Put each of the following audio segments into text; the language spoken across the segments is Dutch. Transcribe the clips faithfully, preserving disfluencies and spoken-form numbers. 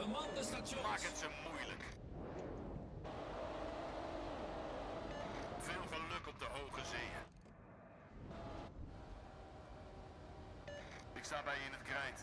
Bemand de stations. Maak het ze moeilijk. Veel geluk op de hoge zeeën. Ik sta bij je in het krijt.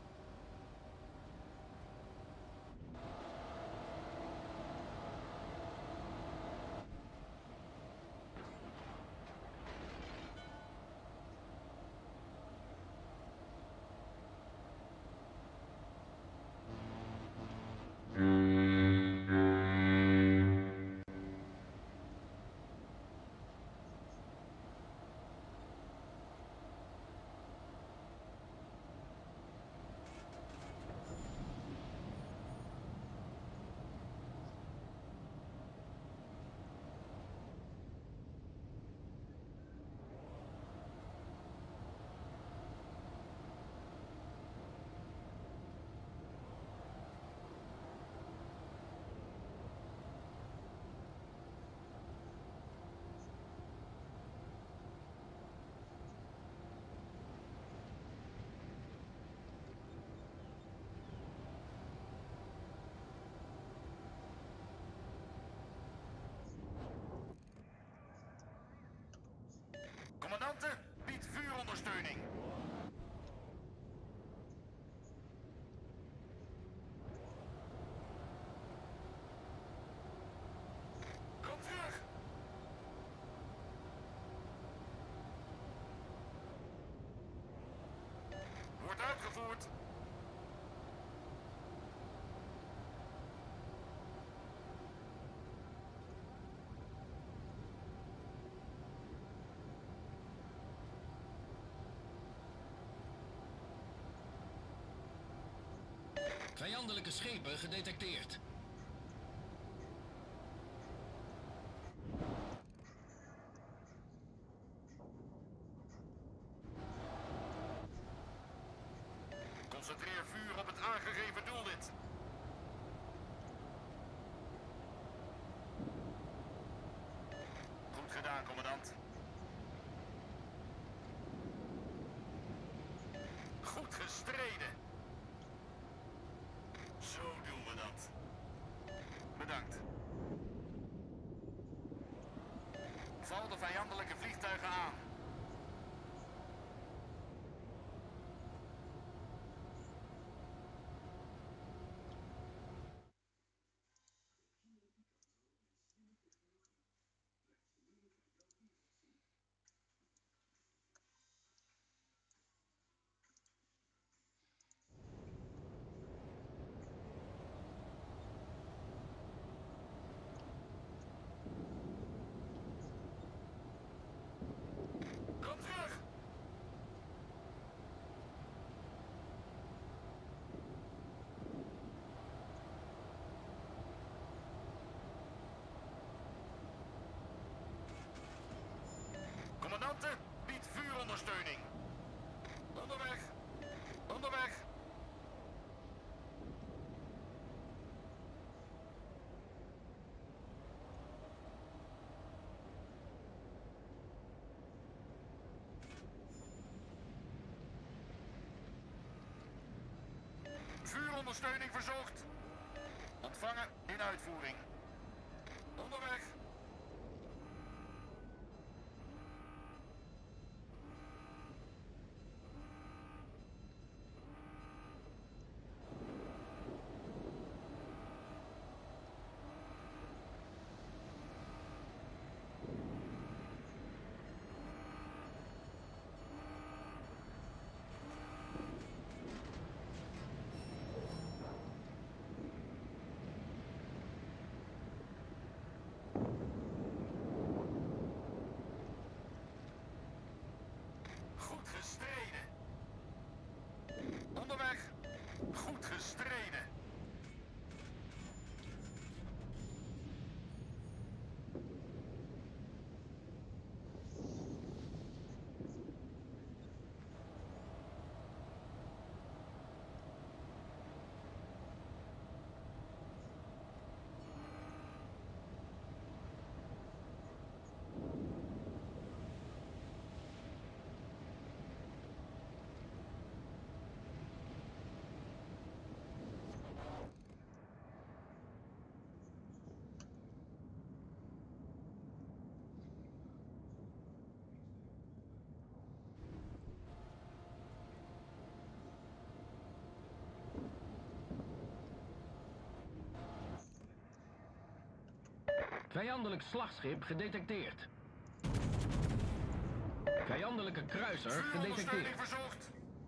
Commandante, biedt vuurondersteuning. Kom terug. Wordt uitgevoerd. Vijandelijke schepen gedetecteerd. Concentreer vuur op het aangegeven doelwit. Goed gedaan, commandant. Goed gestreden. Zo doen we dat. Bedankt. Val de vijandelijke vliegtuigen aan. Kom terug! Commandante, biedt vuurondersteuning. Onderweg. Onderweg. Vuurondersteuning verzocht. Ontvangen in uitvoering. Onderweg. Vijandelijk slagschip gedetecteerd. Vijandelijke kruiser Vuurondersteuning gedetecteerd. verzocht.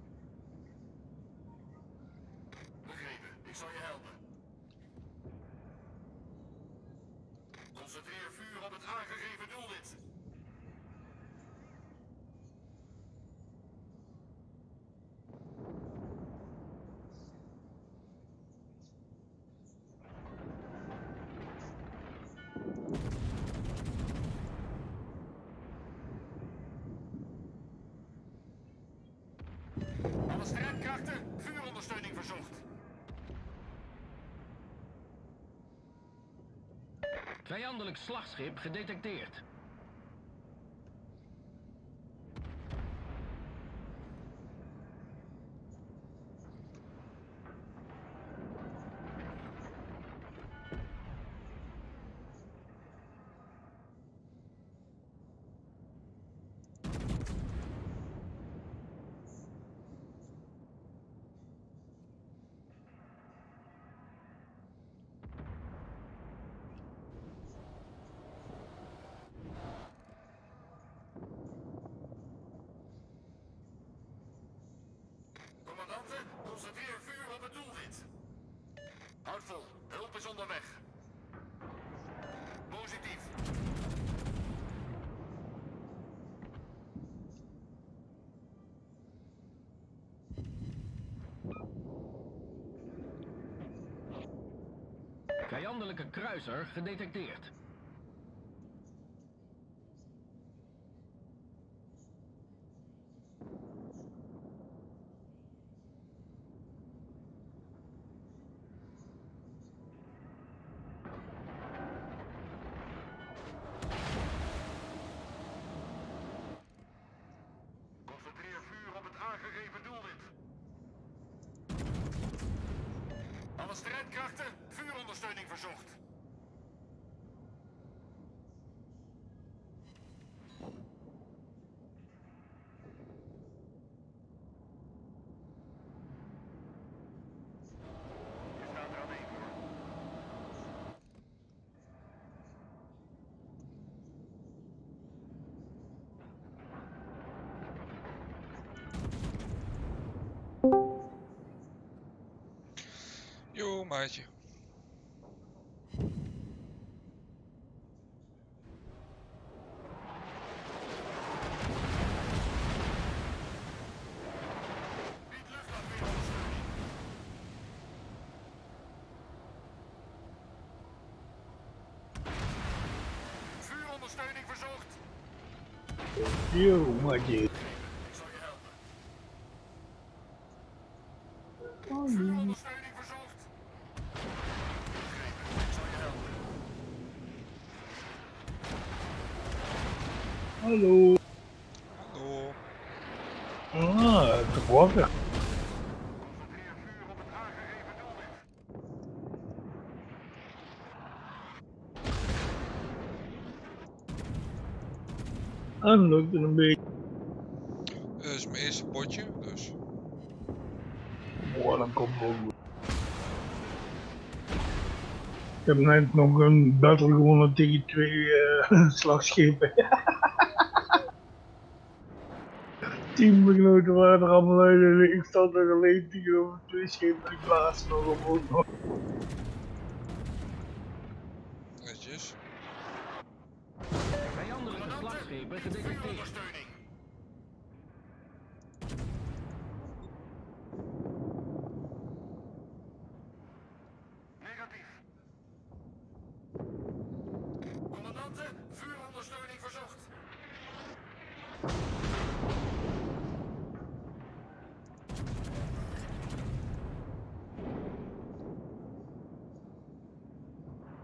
Begrepen, ik zal je helpen. Concentreer vuur op het aangegeven doelwit. Alle strijdkrachten, vuurondersteuning verzocht. Vijandelijk slagschip gedetecteerd. Commandanten, concentreer vuur op het doelwit. Houd vol, hulp is onderweg. Positief. Vijandelijke kruiser gedetecteerd. Concentreer vuur op het aangegeven doelwit. Alle strijdkrachten, vuurondersteuning verzocht. Je staat er alleen voor. Yo, maatje. Bied luchtafweerondersteuning. Vuurondersteuning verzocht. Yo, maatje. Ik zal je helpen. Vuurondersteuning verzocht. Begrepen, ik zal je helpen. Hallo. Hallo. Ah, te wakker. Concentreer vuur op het aangegeven doelwit. En lukt het een beetje. Dit is mijn eerste potje, dus. Boah, dan komt het wel goed. Ik heb net nog een battle gewonnen tegen twee uh, slagschepen. Teamgenoten waren er allemaal uit en ik stond er alleen tegenover twee schepen. Ik blaas nog op ook nog. Netjes. Vijandelijke slagschepen Commandanten, gedetecteerd. vuurondersteuning. Negatief. Commandanten, vuurondersteuning verzocht.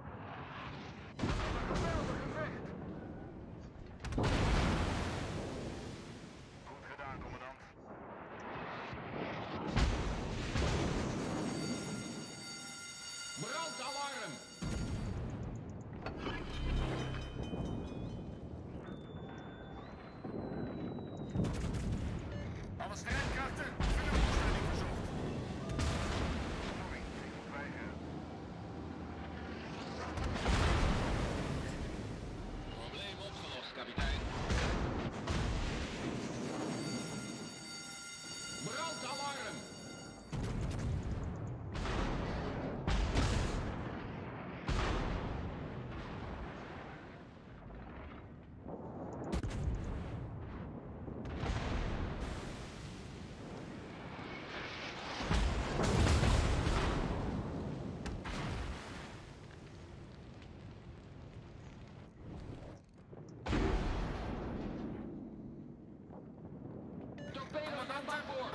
Geweldig gevecht.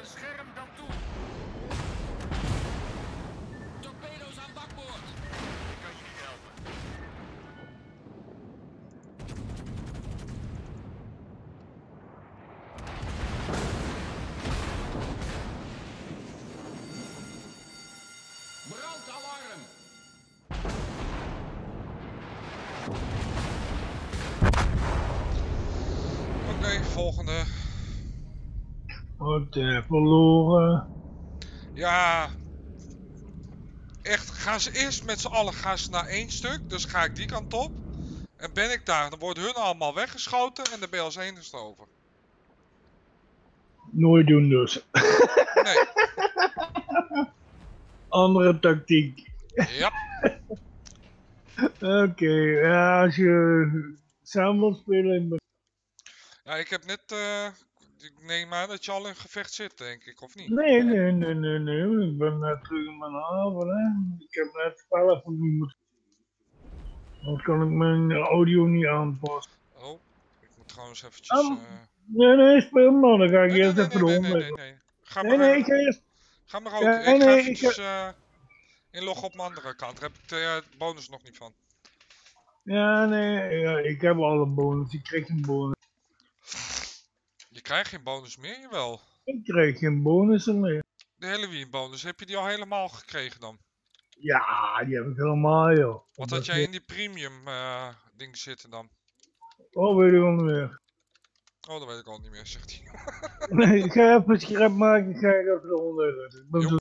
Bescherm dan toe. Torpedo's aan bakboord. Ik kan je niet helpen. Brandalarm. Oké, volgende. Wordt uh, verloren. Ja. Echt, gaan ze eerst met z'n allen gaan ze naar één stuk. Dus ga ik die kant op. En ben ik daar, dan worden hun allemaal weggeschoten. En dan ben je als enigste over. Nooit doen dus. Nee. Andere tactiek. Ja. Oké, okay, ja, als je samen wilt spelen. Ja, ik heb net... Uh, ik neem aan dat je al in gevecht zit, denk ik, of niet? Nee, nee, nee, nee, nee. Ik ben net terug in mijn haven, hè. Ik heb net spellen voor me moeten. Dan kan ik mijn audio niet aanpassen. Oh, ik moet trouwens eventjes... Um, Uh... nee, nee, speel maar. Dan ga ik Nee, nee, eerst nee, even nee, de nee, hond nee, nee, nee. Ga Nee, maar... nee, Uh, ik ga eerst... ga maar ook. Ja, ik ga nee, eventjes ik... Uh, inloggen op mijn andere kant. Daar heb ik de uh, bonus nog niet van. Ja, nee, ja, ik heb al een bonus. Ik krijg een bonus. Je krijgt geen bonus meer, jawel. Ik krijg geen bonussen meer. De Halloween bonus, heb je die al helemaal gekregen dan? Ja, die heb ik helemaal, joh. Wat had jij in die premium uh, ding zitten dan? Oh, weet ik al niet meer. Oh, dat weet ik al niet meer, zegt hij. Nee, ik ga even scherp maken, ik ga even de hond uit.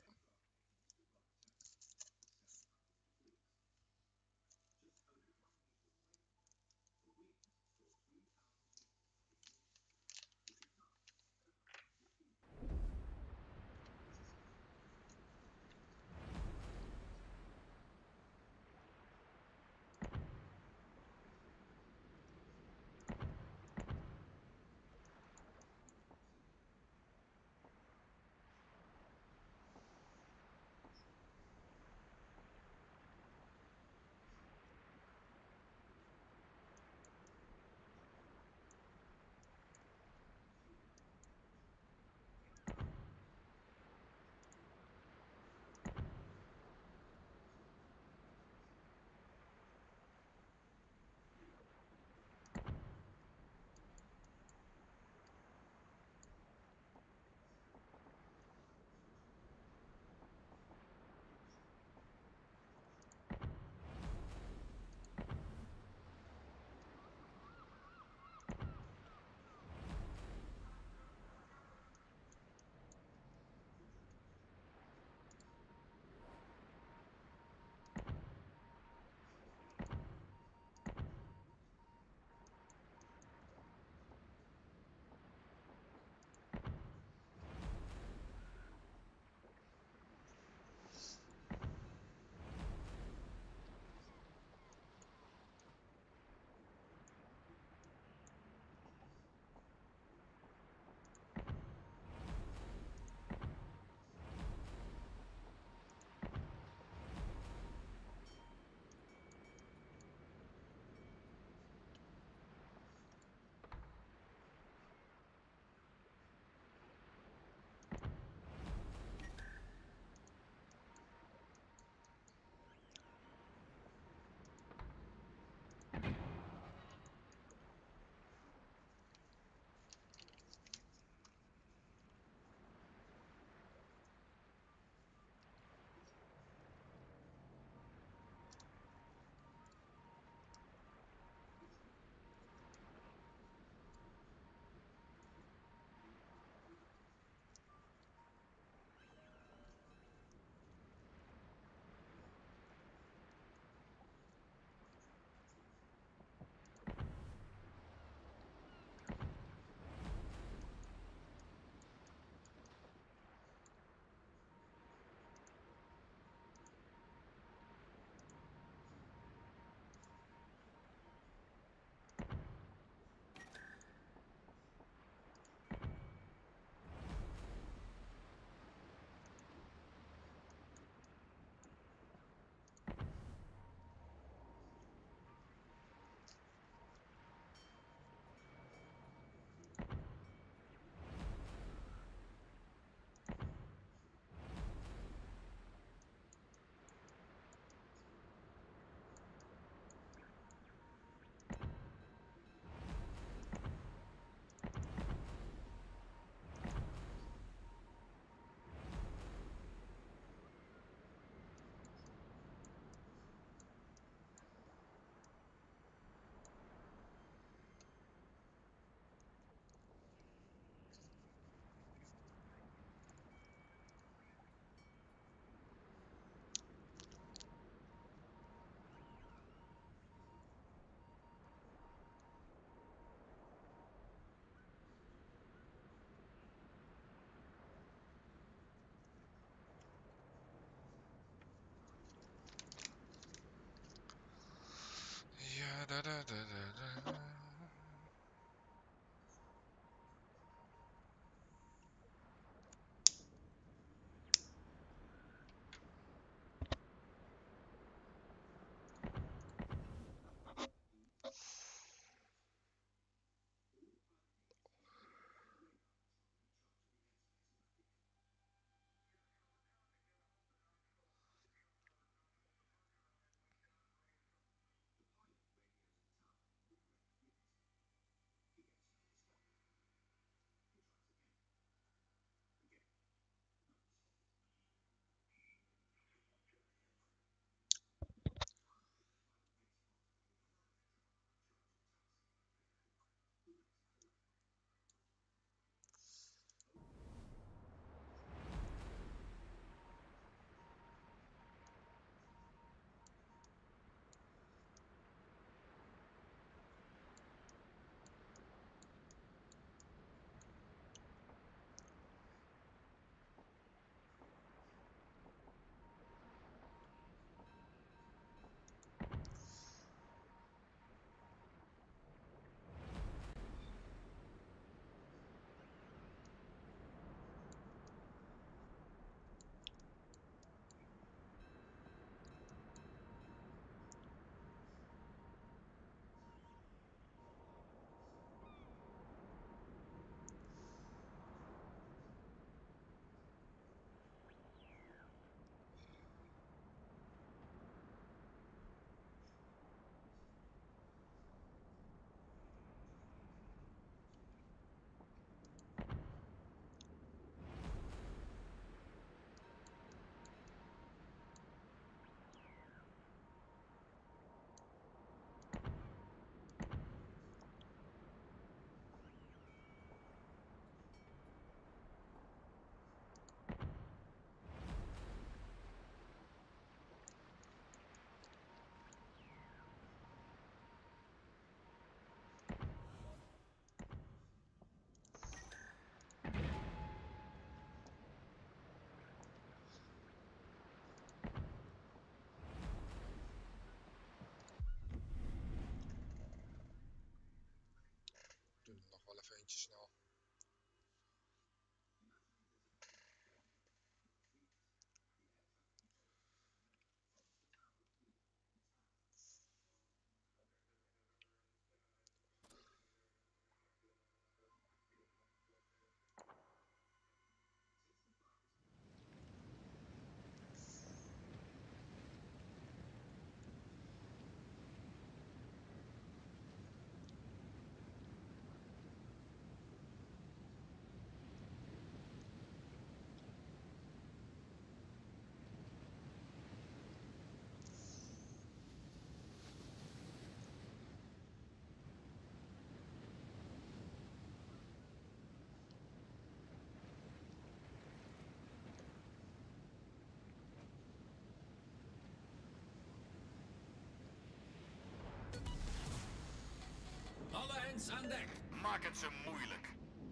Fans aan dek. Maak het ze moeilijk.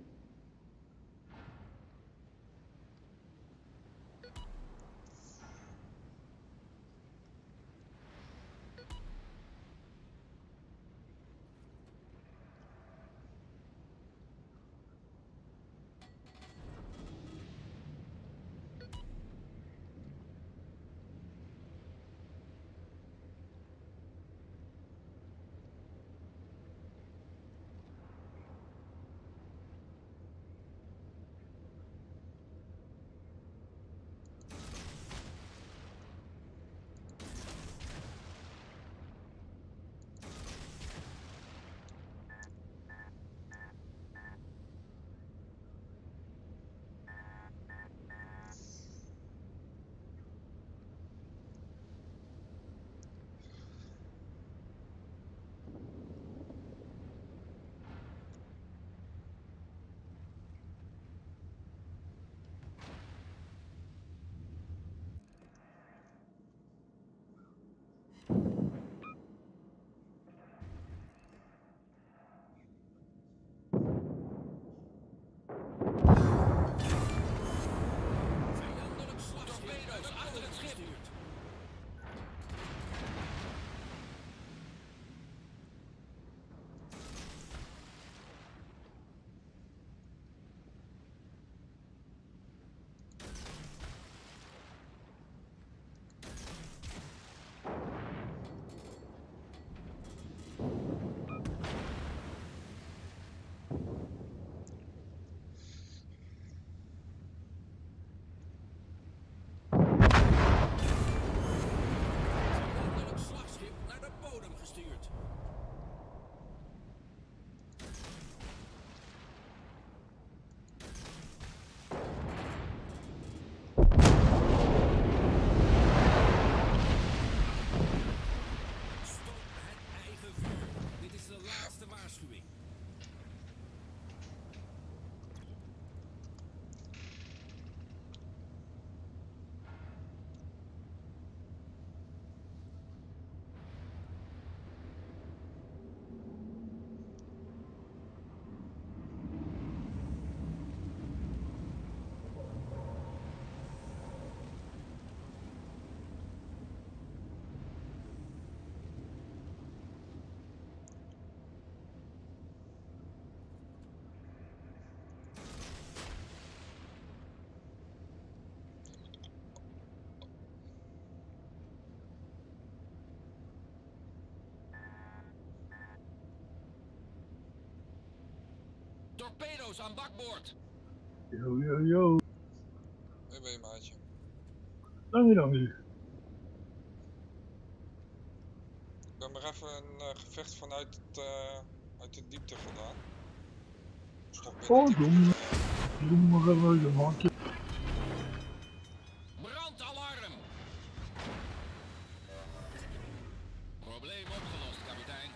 Vijandelijk slagschip. Torpedo's achter het schip. Vijandelijk slagschip naar de bodem gestuurd. Stop het eigen vuur. Dit is de laatste waarschuwing. Torpedo's aan bakboord. Yo, yo, yo. Daar ben je, maatje. Dank je, dank je. Ik heb maar even een uh, gevecht vanuit het, uh, uit de diepte gedaan. Stop binnen Oh, diepte, doe uh, Doe maar even een handje. Brandalarm. Probleem opgelost, kapitein.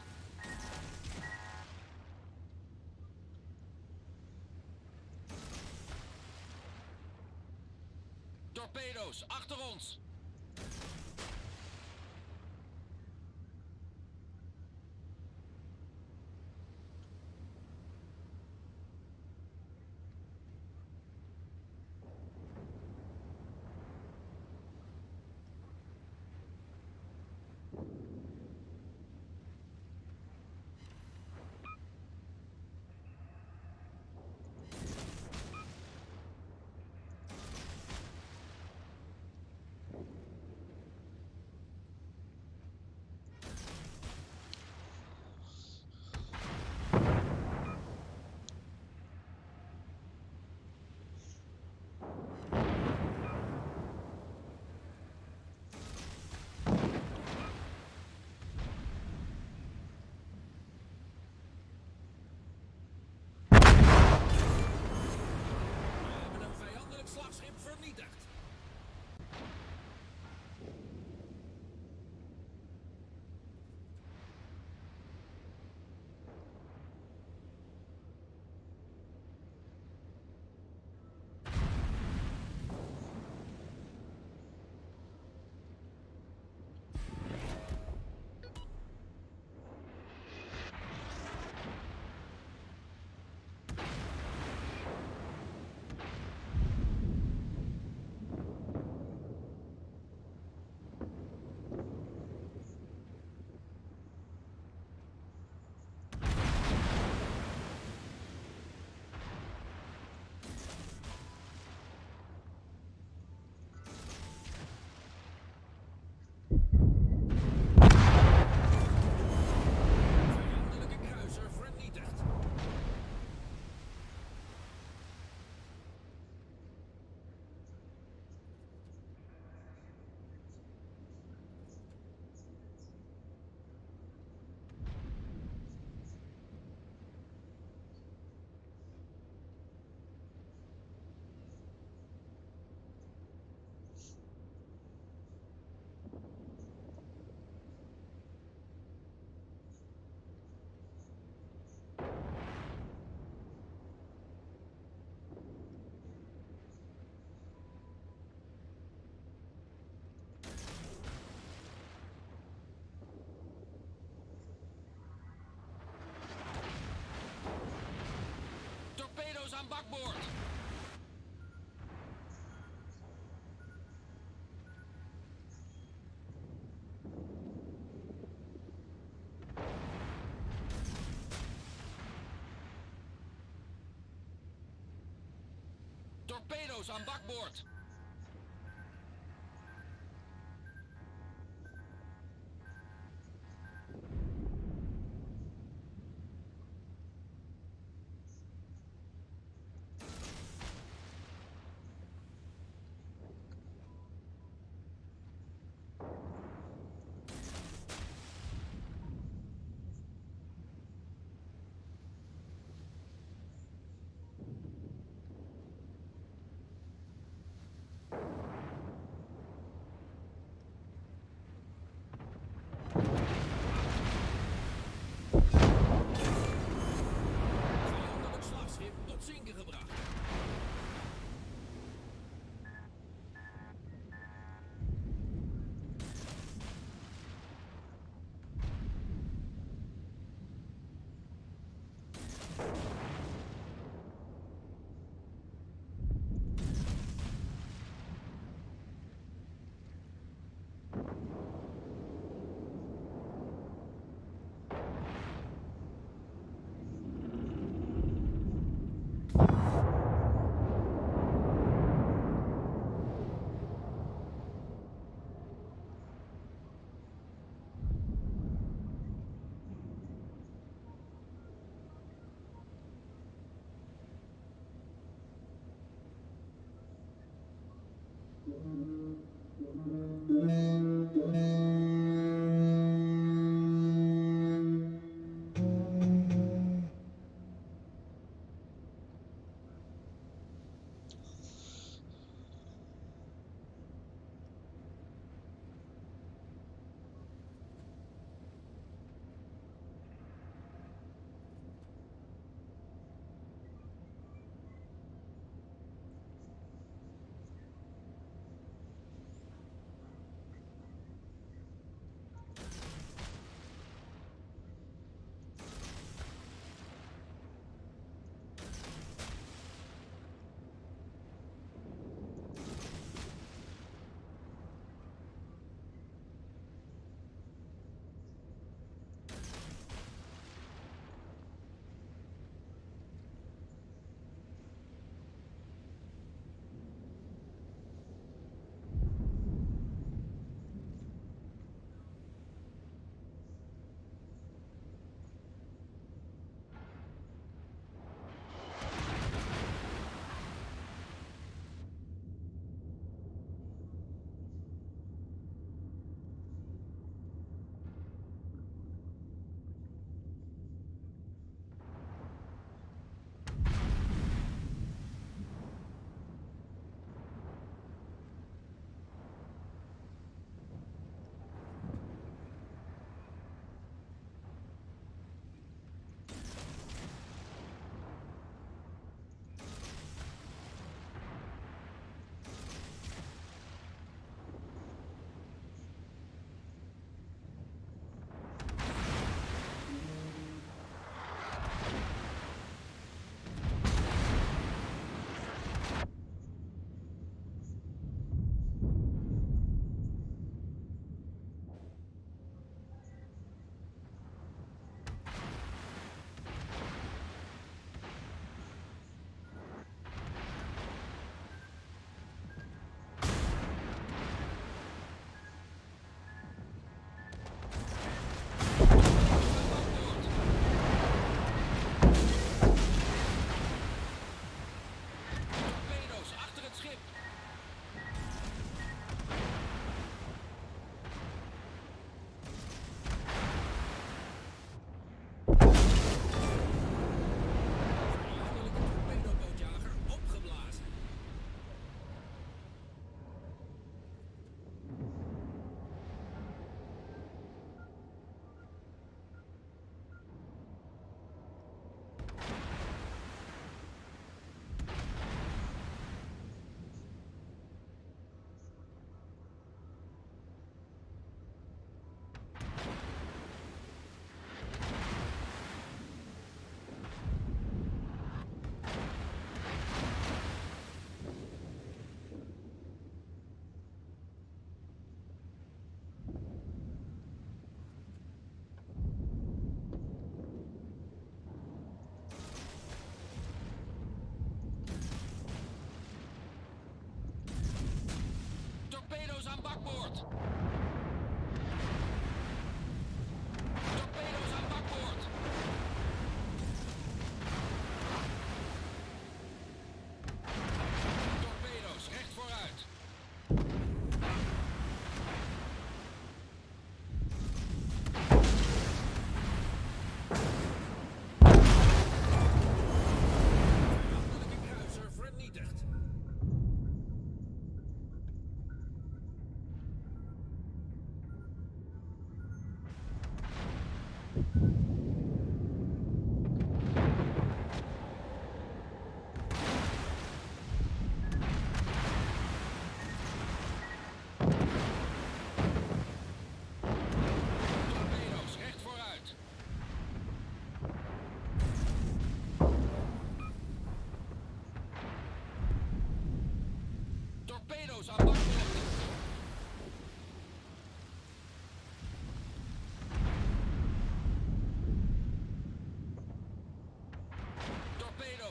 Torpedo's achter ons. Torpedo's aan bakboord. Vijandelijk slagschip tot zinken gebracht. Hou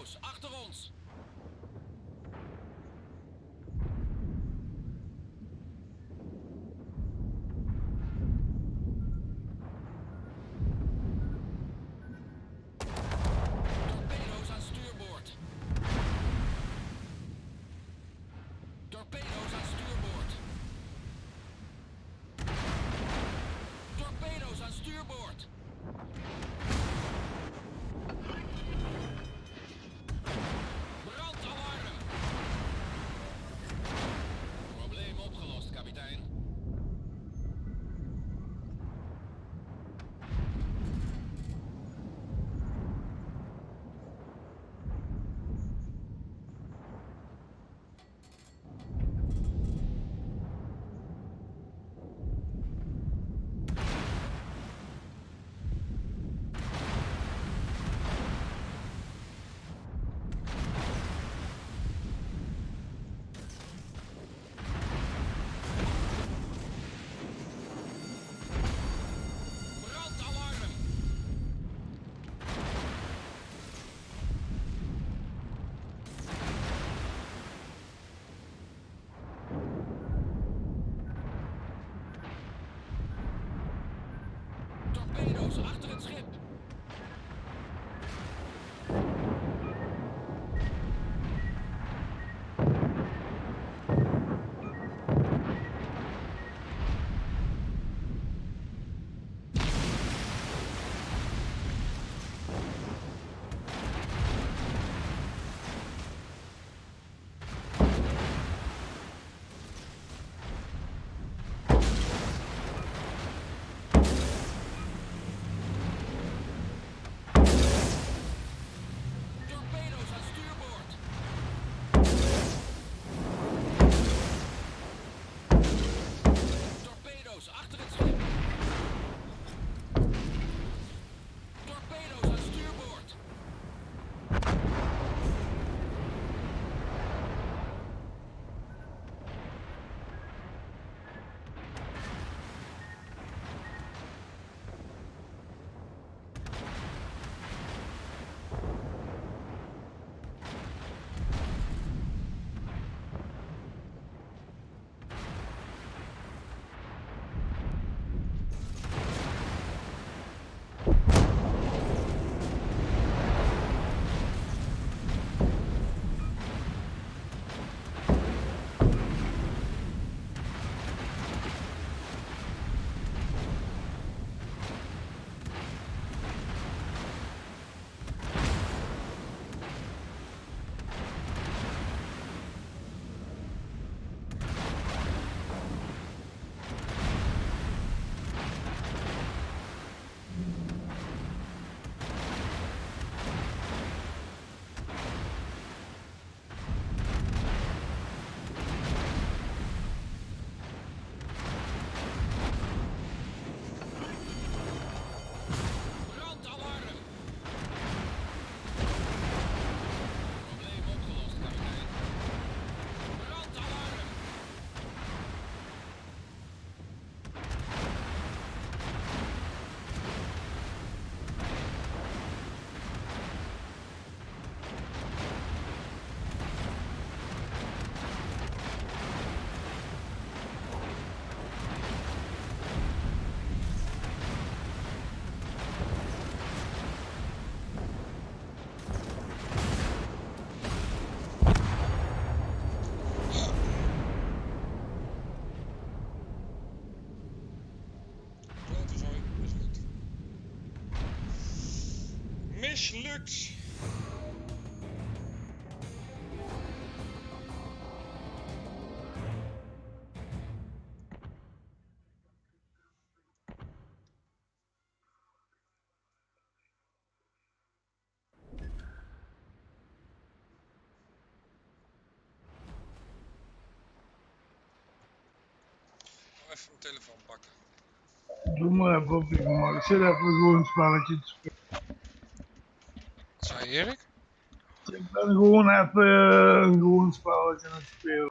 Torpedo's achter ons. Torpedo's aan stuurboord. Torpedo's aan stuurboord. Torpedo's aan stuurboord. Brandalarm. Probleem opgelost, kapitein. Brandalarm. Torpedo's achter het schip. Torpedo's aan stuurboord. Torpedo's achter het schip. Torpedo's aan stuurboord. Brandalarm. Probleem opgelost, kapitein. Brandalarm. Plantenzooi, mislukt. Mislukt! Even mijn telefoon pakken. Doe maar even op je gemak. Ik zit even gewoon een spelletje te spelen. Wat zei je, Erik? Ik ben gewoon even uh, een gewoon spelletje aan het spelen.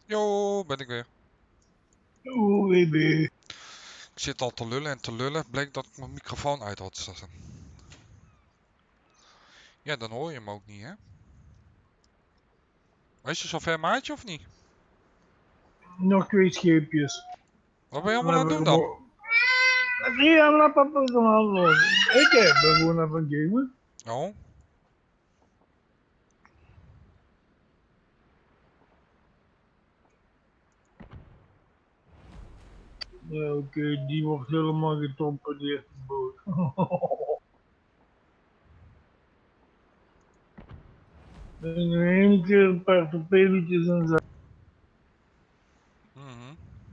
Yo, ben ik weer. Oeh, baby. Ik zit al te lullen en te lullen. Bleek dat ik mijn microfoon uit had staan. Ja, dan hoor je hem ook niet, hè? Is je zover, maatje, of niet? Nog twee scheepjes. Wat ben je Dan allemaal aan het doen dan? Ja, maar papa is allemaal. Ik heb gewoon even gamen. Oh, Ja, oké, die wordt helemaal getorpedeerd, die boot. En nog één keer een paar torpedotjes en zo. mhm.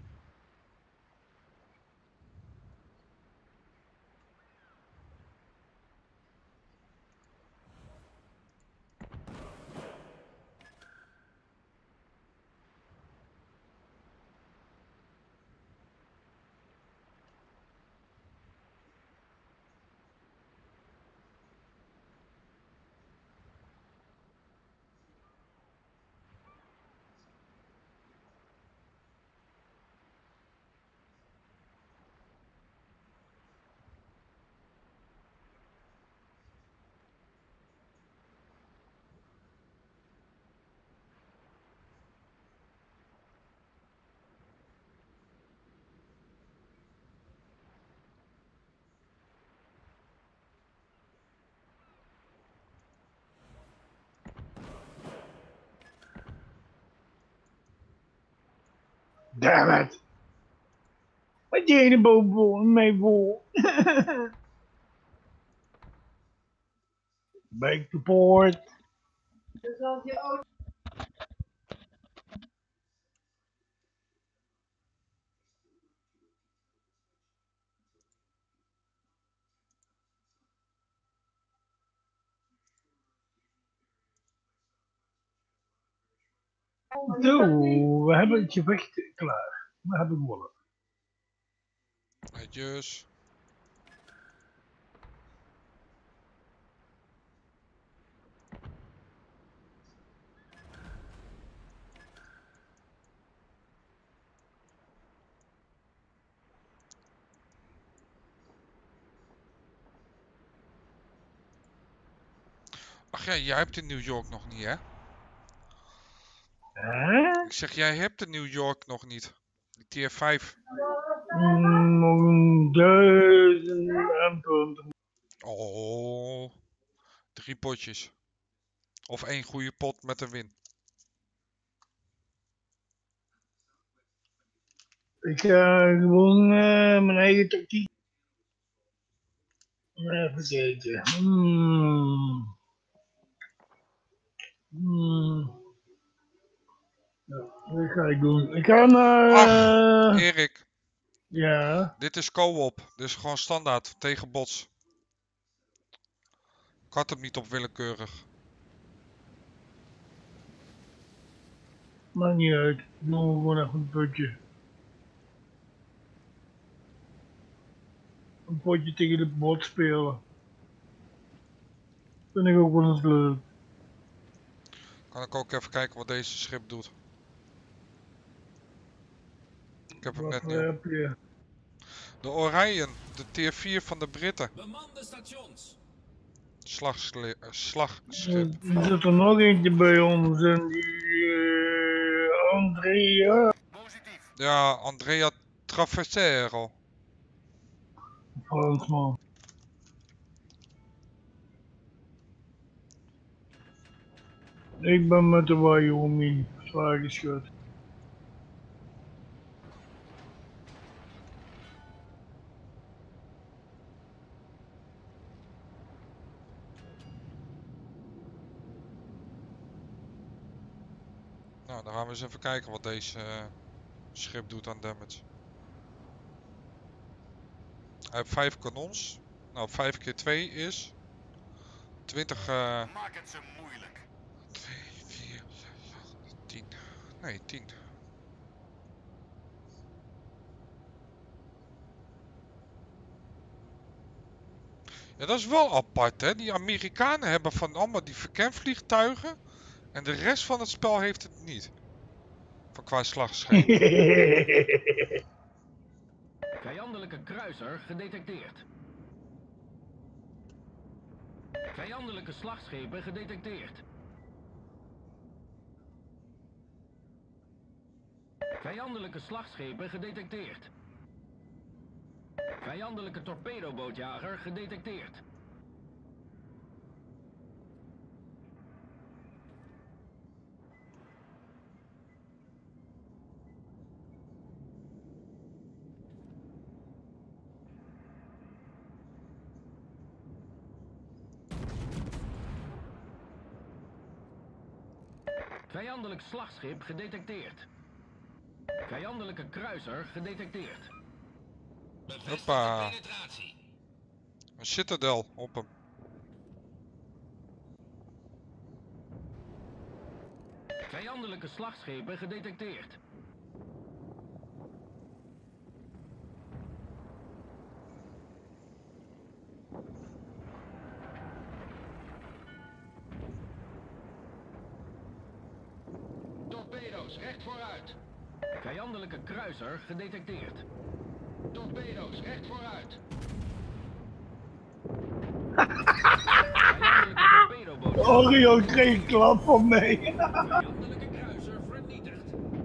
Damn it! Wat deed je boven mij voor? Back to port. Zo, we hebben het gevecht klaar. We hebben gewonnen. Netjes. Ach ja, jij hebt in New York nog niet, hè? Hè? Ik zeg, jij hebt in New York nog niet. Die tier vijf. Mm, nog een duizend en twintig. Oh, drie potjes. Of één goede pot met een win. Ik ga gewoon uh, mijn eigen tactiek. Even kijken. Hmm. Hmm. Ja, dat ga ik doen. Ik ga naar... Ach, Uh, Erik. ja. Dit is co-op. Dit is gewoon standaard. Tegen bots. Ik had hem niet op willekeurig. Maakt niet uit. Doen we gewoon even een potje. Een potje tegen de bot spelen. Vind ik ook wel eens leuk. Kan ik ook even kijken wat deze schip doet. Ik heb hem Wat net voor nieuw. heb je? De Orion, de tier vier van de Britten. Bemande stations. Slagsle- uh, slagschip. Er zit er nog eentje bij ons en die uh, Andrea. Positief. Ja, Andrea Traversero. Fransman. Ik ben met de Wyoming zwaar geschud. Nou, dan gaan we eens even kijken wat deze uh, schip doet aan damage. Hij heeft vijf kanons. Nou, vijf keer twee is twintig. Uh, Maak het ze moeilijk. twee, vier, zes, acht, tien. Nee, tien. Ja, dat is wel apart, hè. Die Amerikanen hebben van allemaal die verkenvliegtuigen. En de rest van het spel heeft het niet. Van qua slagscheep. Vijandelijke kruiser gedetecteerd. Vijandelijke slagschepen gedetecteerd. Vijandelijke slagschepen gedetecteerd. Vijandelijke torpedobootjager gedetecteerd. Vijandelijk slagschip gedetecteerd. Vijandelijke kruiser gedetecteerd. Hoppa. Een citadel op hem. Vijandelijke slagschepen gedetecteerd. Torpedo's recht vooruit. Vijandelijke kruiser gedetecteerd. Torpedo's recht vooruit. Vijandelijke torpedoboot. Orion kreeg een klap van mij. Vijandelijke kruiser vernietigd.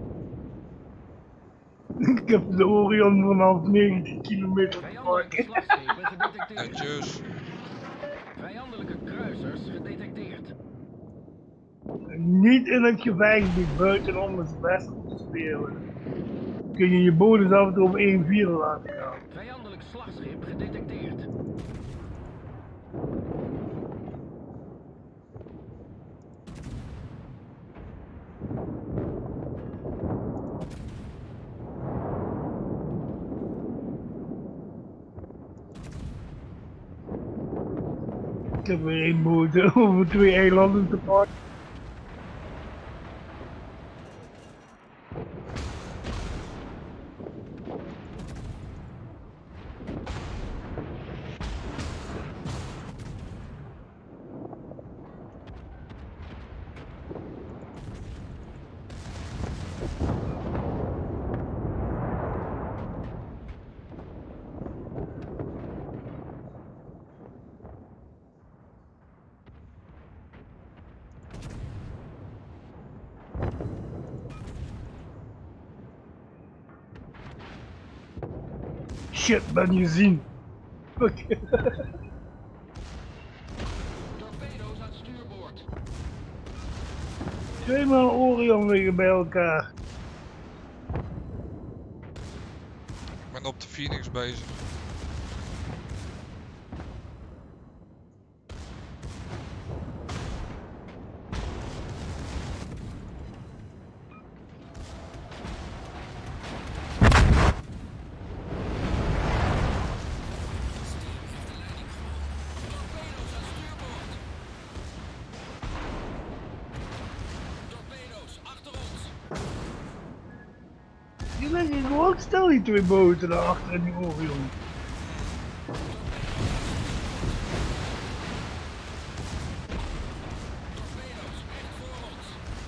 Ik heb de Orion vanaf negentig kilometer Vijandelijke gepakt. slagschepen gedetecteerd. Netjes. Vijandelijke kruisers gedetecteerd. Niet in het gevechtgebied, buitenom is best om te spelen. Kun je je bodem af en toe op één vier laten gaan. Vijandelijk slagschip gedetecteerd. Ik heb weer één boot over twee eilanden te pakken. Shit, ben je zien. Oké. Torpedo's aan stuurboord. Tweemaal Orion liggen bij elkaar. Ik ben op de Phoenix bezig. Torpedo's aan stuurboord. Torpedo's achter ons. Die liggen gewoon stil, die twee boten daarachter in die Orion. Torpedo's recht voor ons.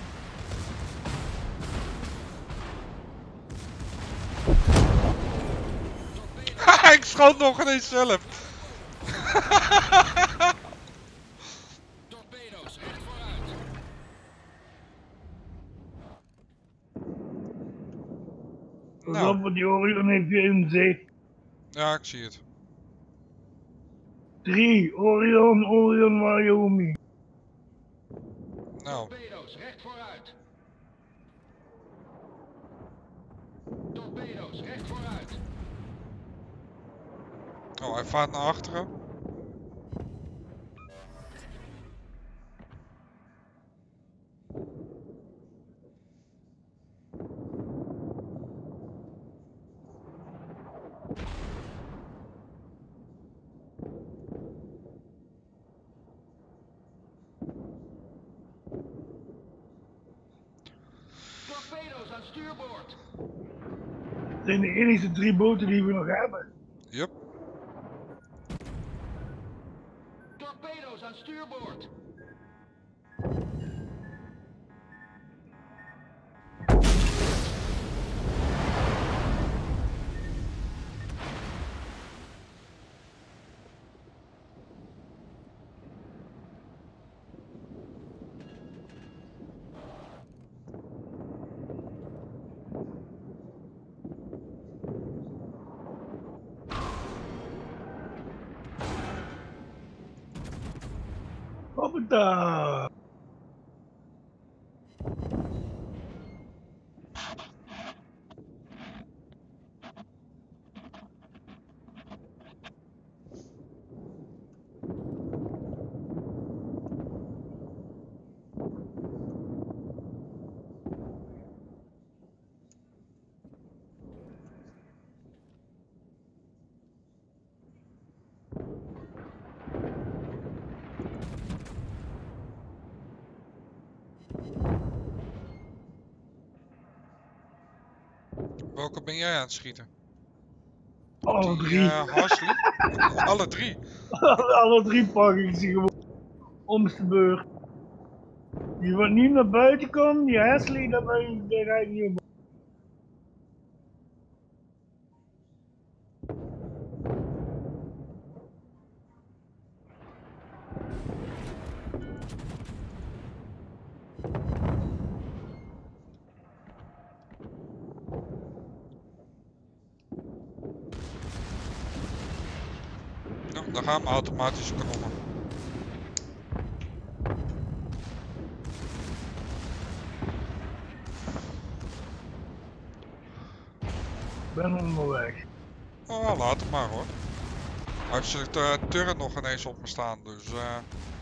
Haha, ik schoot nog ineens zelf. Torpedo's recht vooruit. Pas Nou. op, want die Orion heeft weer in zee. Ja, ik zie het. Drie, Orion, Orion, Wyoming. Nou, Torpedo's recht vooruit. Torpedo's recht vooruit. oh, hij vaart naar achteren. Torpedo's aan stuurboord. Het zijn de enige drie boten die we nog hebben. Yup. Torpedo's aan stuurboord. Hoppata. Welke ben jij aan het schieten? Alle Die drie. uh, Harsley? Alle drie? Alle drie pak ik ze gewoon. Om de beurt. Die wat niet naar buiten komt, die Ashley, daar ben ik, daar ga ik niet op. Nou, dan gaan we automatische kanonnen. Ik ben onderweg. Oh, laat het maar hoor. Hij heeft zijn uh, turret nog ineens op me staan, dus uh...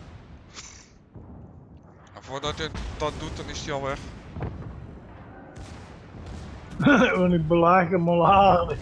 en voordat hij dat doet, dan is hij al weg. Want ik belaag hem al aardig.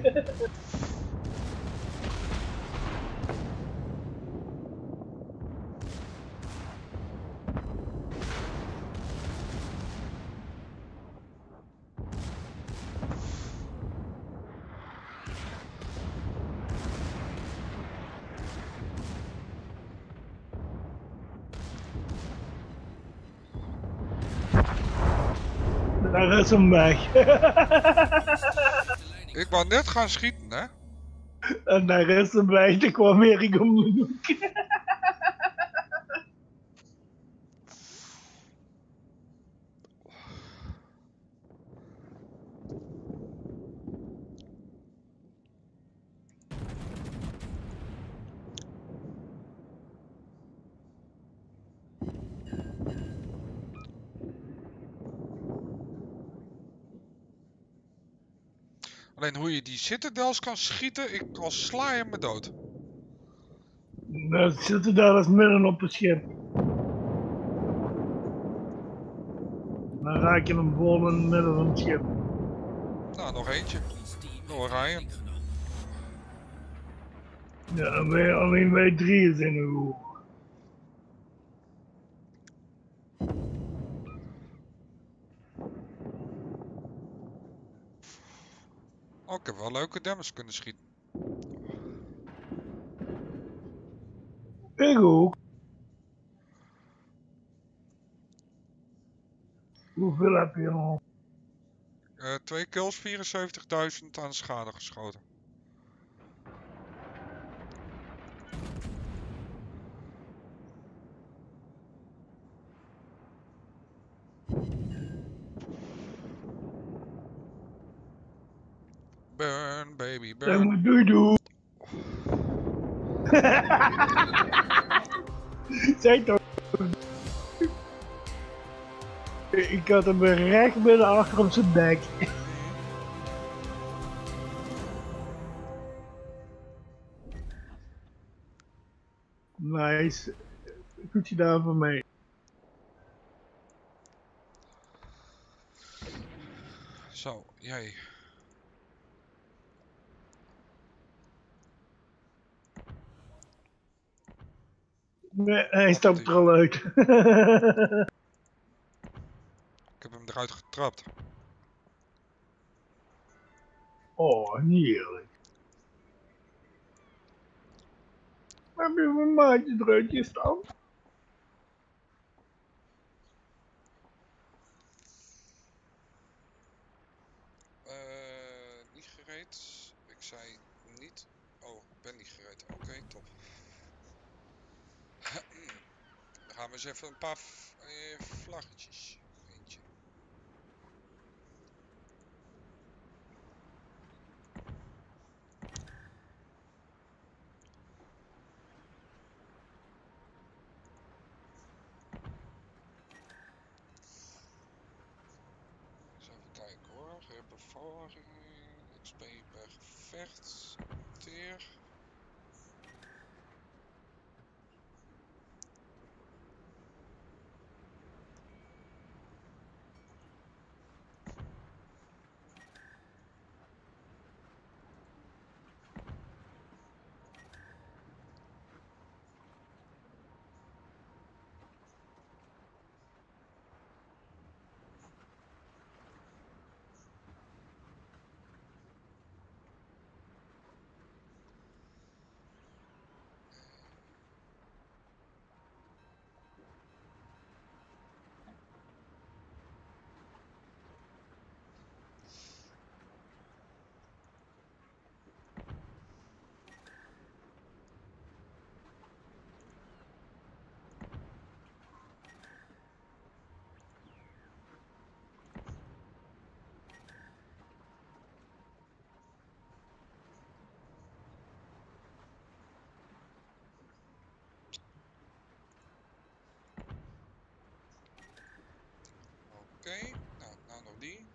Daar is hem weg. Ik wou net gaan schieten, hè? En daar is hem weg, toen kwam Erik om de hoek. Alleen hoe je die citadels kan schieten, ik al sla je me dood. Dan zitten daar als midden op het schip. Dan raak je hem vol in het midden van het schip. Nou, nog eentje. Door Ryan. Ja, dan ben je alleen bij drieën in de hoek. Oh, ik heb wel leuke damage kunnen schieten. Ik ook. Hoeveel heb je nog? Uh, twee kills, vierenzeventigduizend aan schade geschoten. Burn, baby, Zeg burn. maar doei doei. Zeg toch. Ik had hem recht binnen achter op zijn nek. Nice. Goed gedaan voor mij. Zo, jij. Nee, hij stapt er al uit. Ik heb hem eruit getrapt. Oh, heerlijk. Heb je mijn maatje eruit gestampt? Uh, niet gereed. Ik zei niet. Oh, ik ben niet gereed. Oké, okay, top. Dan gaan we eens even een paar uh, vlaggetjes. Eentje. bevaring, X P per gevecht, teer. Oké, okay, nou, nou nog die.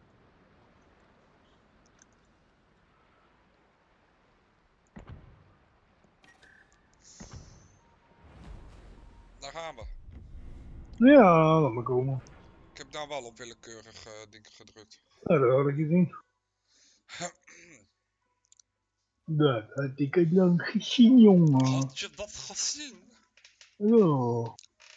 Daar gaan we. Ja, laat maar komen. Ik heb daar wel op willekeurig uh, dingen gedrukt. Ja, dat had ik gezien. Dat had ik het lang gezien, jongen. Had je dat gezien? Ja.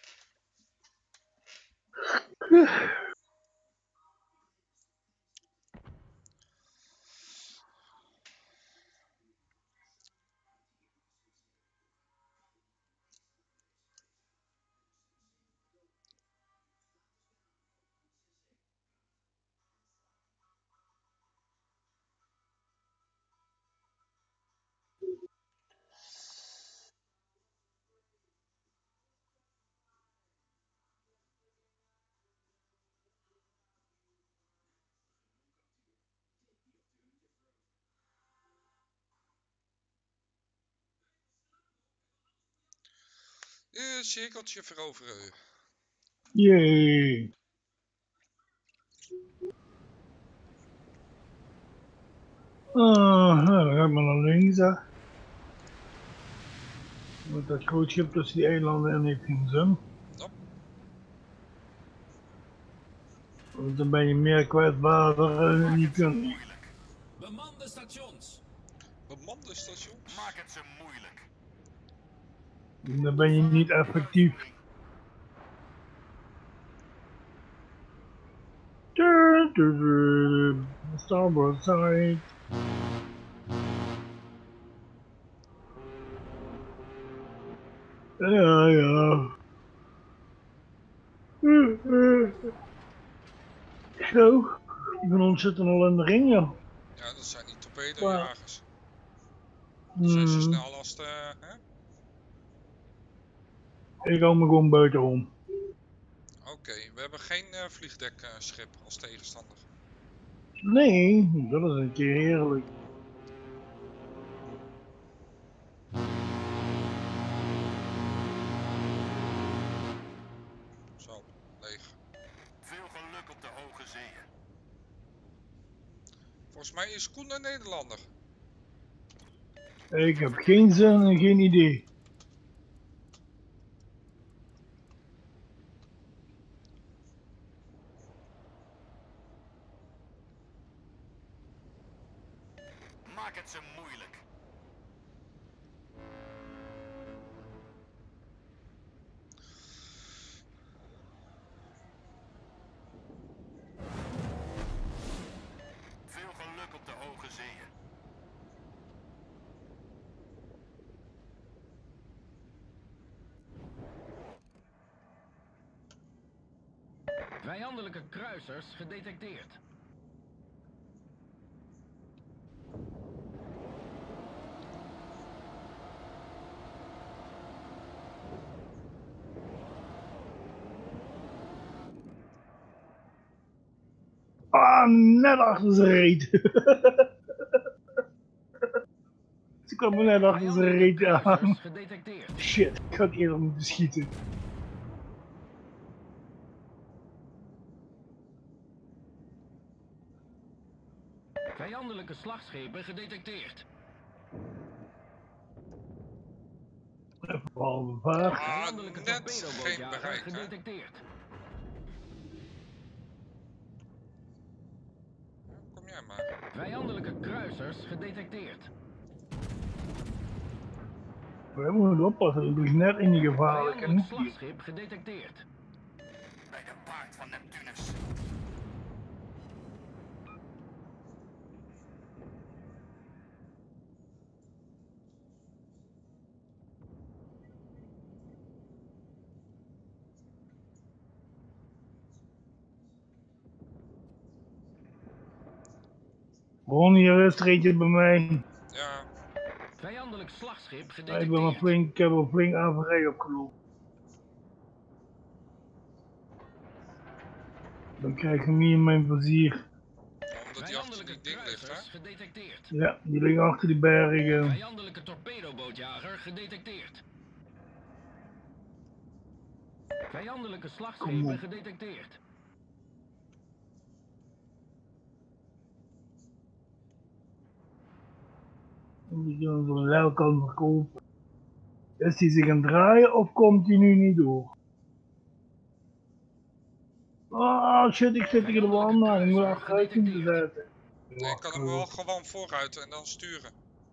Een cirkeltje veroveren. Jee. Ah, nou, dan ga ik maar naar links, hè. Met dat cruiseschip tussen die eilanden en heeft geen zin. Nope. Want dan ben je meer kwijt water en je kunt. Bemande stations. Bemande stations? Maak het ze moeilijk. Dan ben je niet effectief. Starboard side. Ja, ja. Zo, die van ons zitten al in de ring, ja. Ja, dat zijn die torpedojagers. Hmm. Zijn ze snel als de... Hè? Ik hou me gewoon buitenom. Oké, okay, we hebben geen uh, vliegdekschip uh, als tegenstander. Nee, dat is een keer heerlijk. Zo, leeg. Veel geluk op de hoge zeeën. Volgens mij is Koen een Nederlander. Ik heb geen zin en geen idee. Maak het ze moeilijk. Veel geluk op de hoge zeeën. Vijandelijke kruisers gedetecteerd. Ah, net achter zijn reet. Ze kwamen net achter zijn reet aan. Shit, ik had eerder moeten schieten. Vijandelijke slagschepen gedetecteerd. Even behalve vaart. Ah, Vijandelijke net geen torpedobootjager bereik, hè? gedetecteerd. Kom jij maar. Vijandelijke kruisers gedetecteerd. We moeten oppassen, het is net in die gevaarlijke Vijandelijk hoek hier. slagschip gedetecteerd. Bij de baard van Neptunus. Ron, hier is er eentje bij mij. Ja, Vijandelijk slagschip Ik ben wel gedetecteerd. flink, ik heb wel flink averij opgelopen. Dan krijg ik hem hier in mijn vizier. omdat die achter die ding ligt, hè? kruisers gedetecteerd. Ja, die liggen achter die bergen. Vijandelijke torpedobootjager gedetecteerd. Vijandelijke Kom slagschepen op. gedetecteerd. Die kunnen we van welke kant verkopen. Is hij zich aan het draaien of komt hij nu niet door? Ah shit, ik zit hier de wand aan. Ik moet achteruit zien te zetten. Nee, ik kan hem wel gewoon vooruit en dan sturen.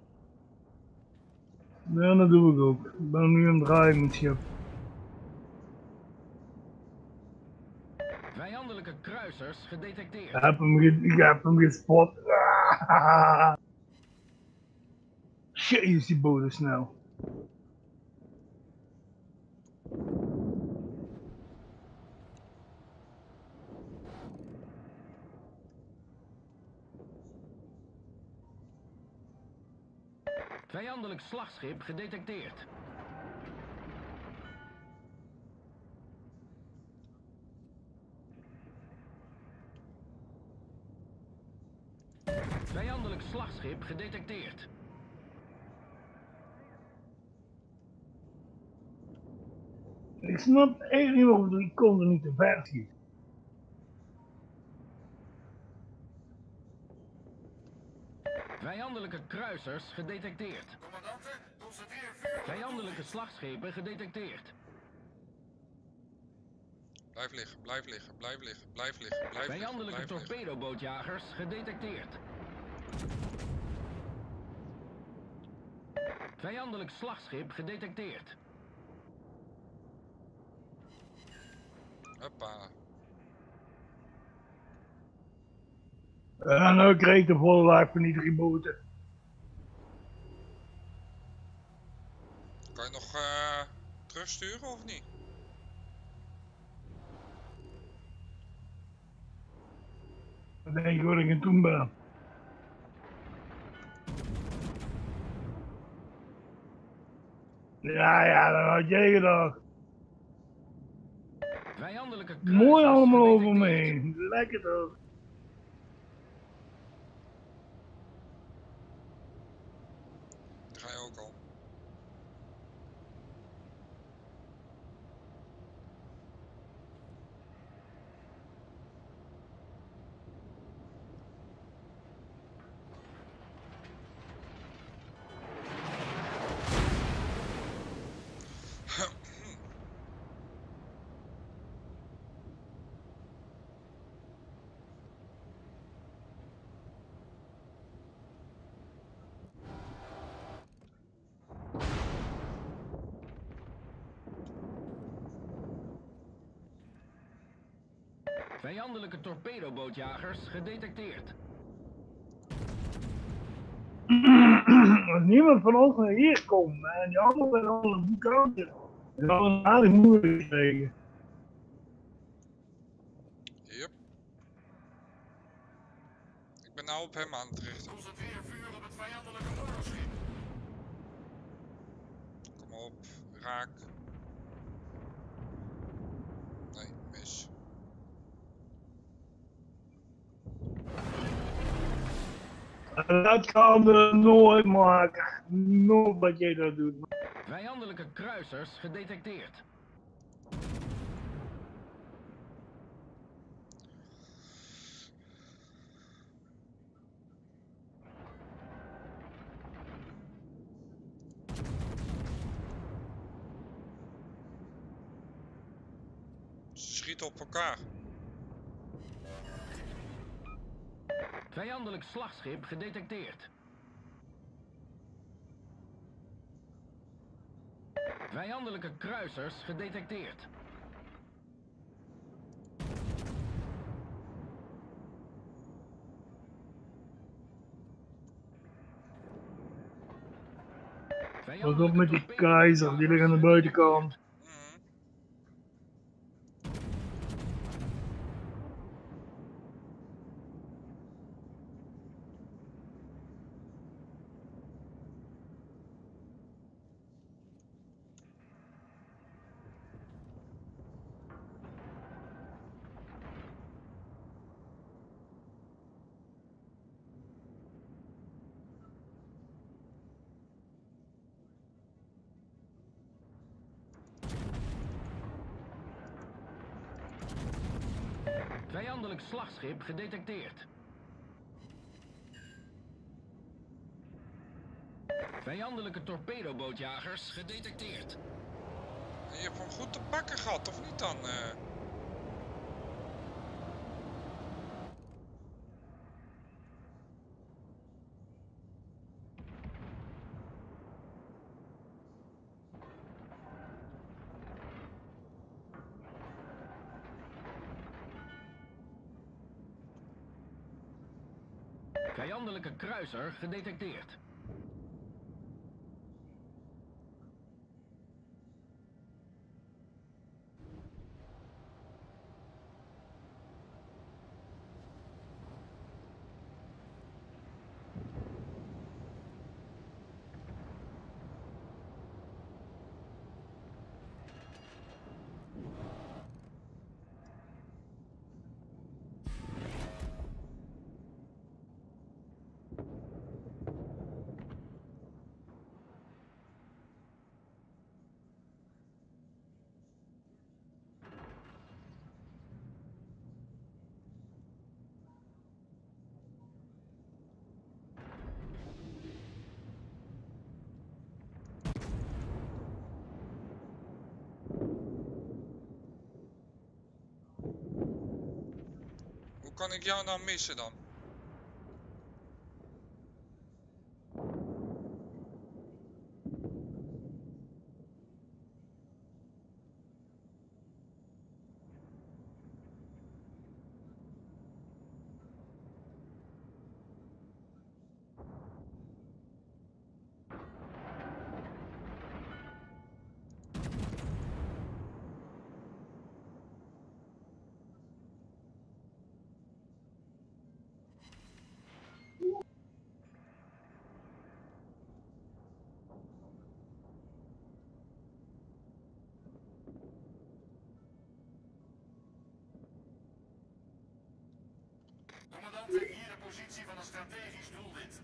Ja, dat doe ik ook. Ik ben nu aan het draaien met schip. Vijandelijke kruisers gedetecteerd. Ik heb hem, ge ik heb hem gespot. Ah. Shit, is die boot is snel. Vijandelijk slagschip gedetecteerd. Vijandelijk slagschip gedetecteerd. Ik snap echt niet waarom die kon er niet te ver schieten. Vijandelijke kruisers gedetecteerd. Commandante, concentreer vuur op de Vijandelijke doelwit. slagschepen gedetecteerd. Blijf liggen, blijf liggen, blijf liggen, blijf liggen, blijf liggen, Vijandelijke blijf liggen. torpedobootjagers gedetecteerd. Vijandelijk slagschip gedetecteerd. Hoppa. En nou kreeg ik de volle laag van die drie boten. Kan je nog uh, terugsturen of niet? Dat denk ik wat ik aan toen ben. Ja, ja, dat had jij gedacht. Vijandelijke Mooi kruisers allemaal over me gedetecteerd. heen. Lekker toch? Die ga je ook al. Vijandelijke torpedobootjagers gedetecteerd. Als niemand van ons naar hier komt en die anderen zijn al aan die kant, dan zal het aardig moeilijk krijgen. Yep. Ik ben nou op hem aan het richten. Concentreer vuur op het vijandelijke oorlogsschip. Kom op, raak. Nee, mis. Dat kan er nooit maken. Nooit wat jij dat doet. Vijandelijke kruisers gedetecteerd. Ze schieten op elkaar. Vijandelijk slagschip gedetecteerd. Vijandelijke kruisers gedetecteerd. Pas op met die keizer, die liggen aan de buitenkant. Mhm. Vijandelijk slagschip gedetecteerd. Vijandelijke torpedobootjagers gedetecteerd. Je hebt hem goed te pakken gehad, of niet dan? eh? Vijandelijke kruiser gedetecteerd. Hoe kan ik jou nou missen dan? Commandant, hier de positie van een strategisch doelwit.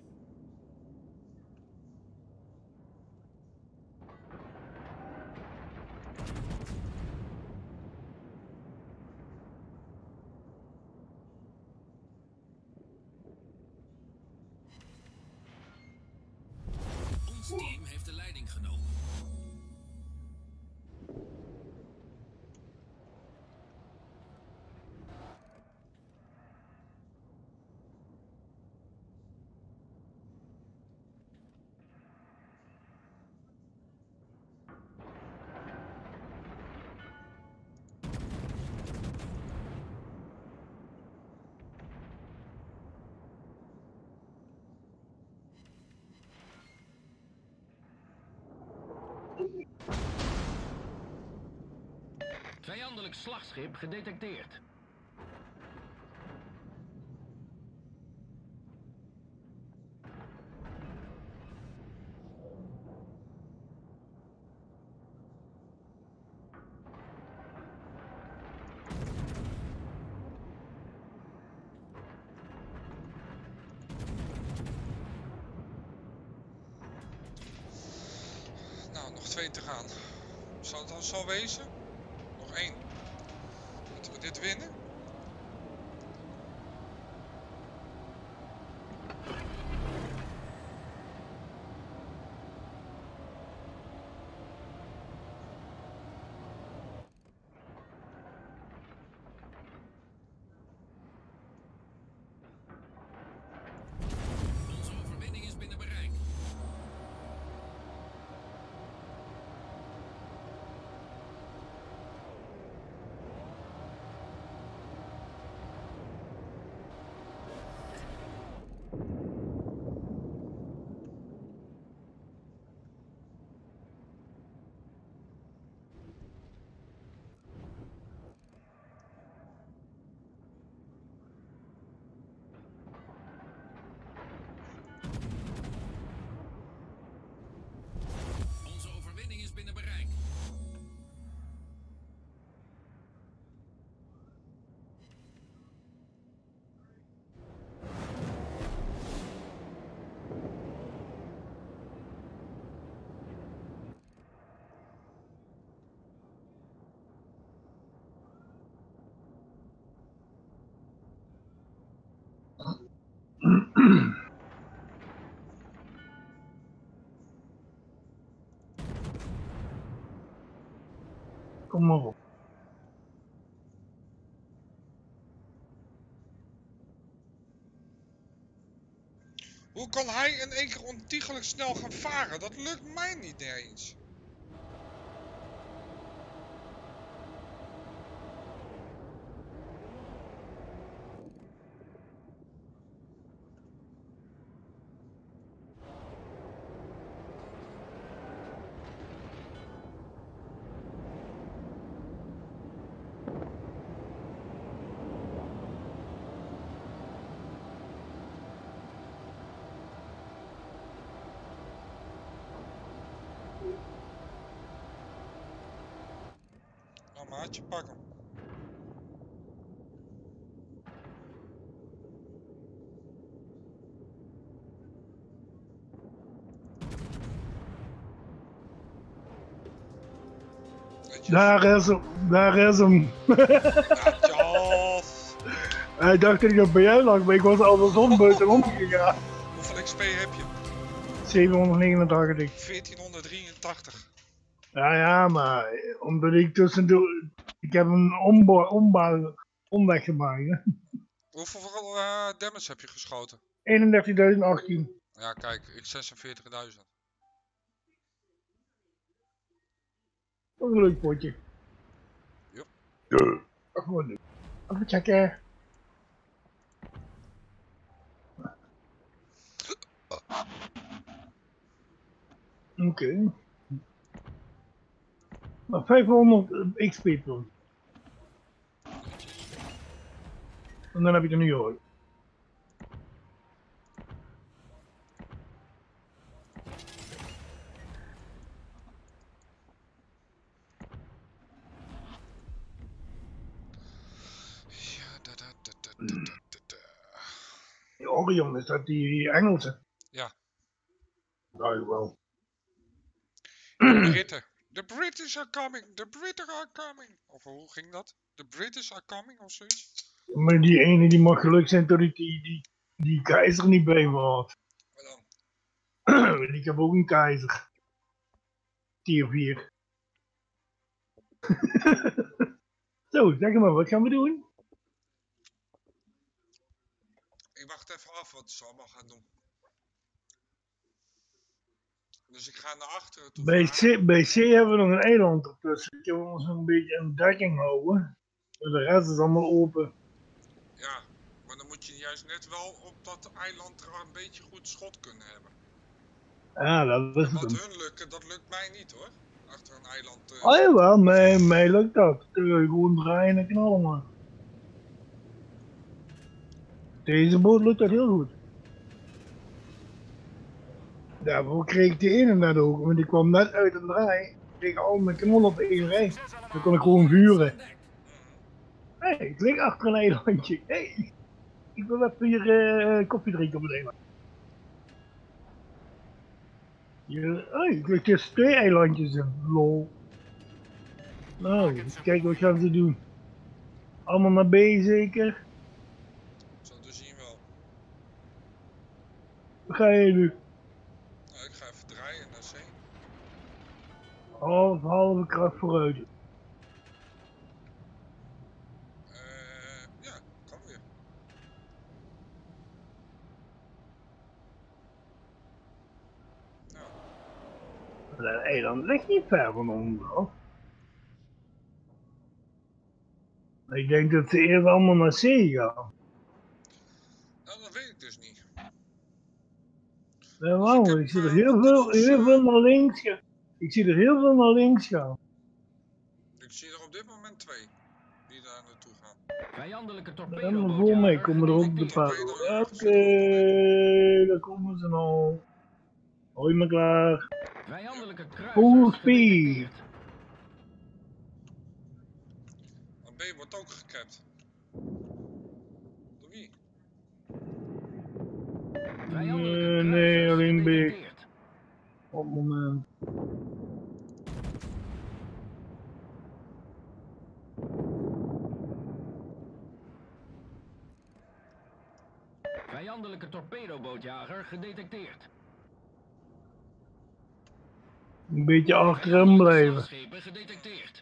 Ons team heeft de leiding genomen. Vijandelijk slagschip gedetecteerd. Nou, nog twee te gaan. Zal het dan zo wezen? Nog één. Moeten we dit winnen? Kom maar op. Hoe kan hij in één keer ontiegelijk snel gaan varen? Dat lukt mij niet eens. Nou maatje, pak hem. Netjes. Daar is hem, daar is hem. Netjes. Hij dacht dat ik dat bij jou lag, maar ik was andersom buitenom gegaan. Hoeveel X P heb je? zevenhonderdnegenentachtig. veertienhonderddrieëntachtig. Ja, ja, maar omdat ik tussendoor... Ik heb een ombouw, ombouw, omweg gemaakt. hè. Hoeveel uh, damage heb je geschoten? eenendertigduizend achttien. Ja, kijk, ik zesenveertigduizend. Dat is een leuk potje. Yep. Ja. Gewoon leuk. Even checken. Oké. Okay. Maar vijfhonderd X P punten. En dan heb je er nu hoor. Ja, da, da, da, da, da, da, da. Die Orion, is dat die Engelse? Ja. Nou wel. De Britten. The British are coming. The British are coming. Of hoe ging dat? The British are coming of zoiets? Maar die ene die mag geluk zijn dat ik die, die, die keizer niet bij me had. Wat dan? Ik heb ook een keizer. Tier vier. Zo, zeg maar, wat gaan we doen? Ik wacht even af wat ze allemaal gaan doen. Dus ik ga naar achteren toe. Bij varen. C, bij C hebben we nog een eiland ertussen. Ik heb ons een beetje een dekking houden. De rest is allemaal open. Ja, maar dan moet je juist net wel op dat eiland er een beetje goed schot kunnen hebben. Ja, dat is Wat het. hun lukken, dat lukt mij niet hoor. Achter een eiland. Uh, Oh jawel, mij, mij lukt dat. Gewoon draaien en knallen maar. Deze boot lukt dat heel goed. Daarvoor kreeg ik de ene net ook, want die kwam net uit een draai. Ik kreeg al mijn knol op één rij. Dan kon ik gewoon vuren. Hé, hey, ik lig achter een eilandje. Hé, hey, ik wil even hier uh, koffie drinken op het eiland. Hier, oh, ik lig tussen twee eilandjes in. Lol. Nou, eens kijken wat gaan ze doen. Allemaal naar B zeker? Zo te zien wel. Wat ga je nu? Nou, ik ga even draaien naar zee. Half, halve kracht vooruit. Uh, ja, kan weer. Nou. Dat eiland ligt niet ver van ons af. Ik denk dat ze eerst allemaal naar zee gaan. Nou, dat weet ik dus niet. Ja, wauw, Dus ik ik, heb, zie er uh, heel veel, dus, heel uh, veel naar links gaan. Ik zie er heel veel naar links gaan. Ik zie er op dit moment twee die daar naartoe gaan. Vijandelijke Helemaal vol mee, torpedobootjager komen er ook de gedetecteerd. paarden. Oké, daar komen ze nou. Hoi maar klaar. Vijandelijke Full kruisers speed. gedetecteerd. Maar B wordt ook gekapt. Door wie? Vijandelijke Nee, nee, kruisers alleen B. gedetecteerd. Op het moment. Vijandelijke torpedobootjager gedetecteerd. Een beetje achter hem blijven. Slagschepen gedetecteerd.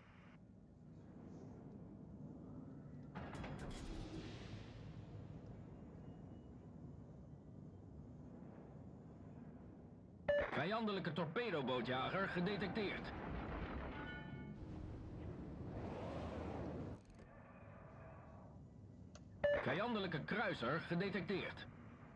Vijandelijke torpedobootjager gedetecteerd. Vijandelijke kruiser gedetecteerd.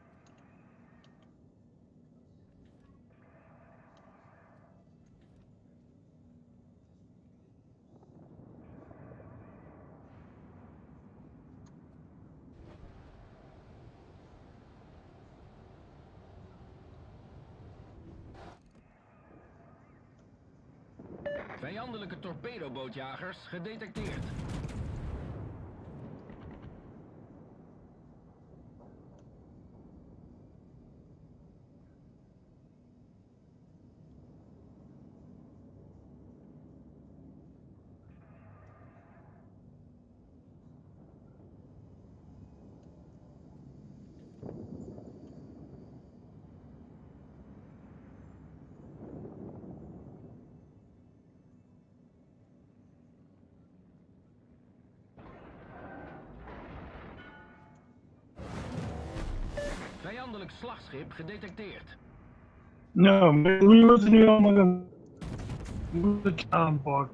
Vijandelijke torpedobootjagers gedetecteerd. Vijandelijk slagschip gedetecteerd. Nou, maar hoe moet het nu allemaal gaan? Hoe moet ik aanpakken?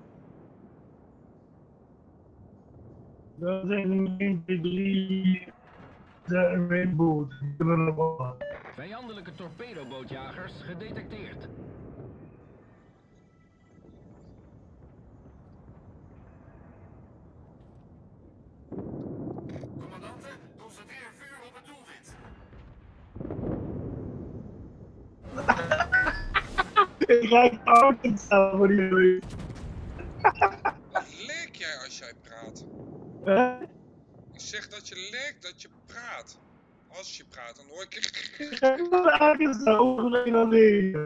Dat zijn er één, twee, drie. Dat is een boot. Ik heb er nog wat. Vijandelijke torpedobootjagers gedetecteerd. Commandanten, concentreer vuur op het doelwit. Ik krijg altijd staan voor jullie. Wat leek jij als jij praat? Hè? Ik zeg dat je leek dat je praat. Als je praat, dan hoor ik... Ik krijg altijd staan overleen alleen.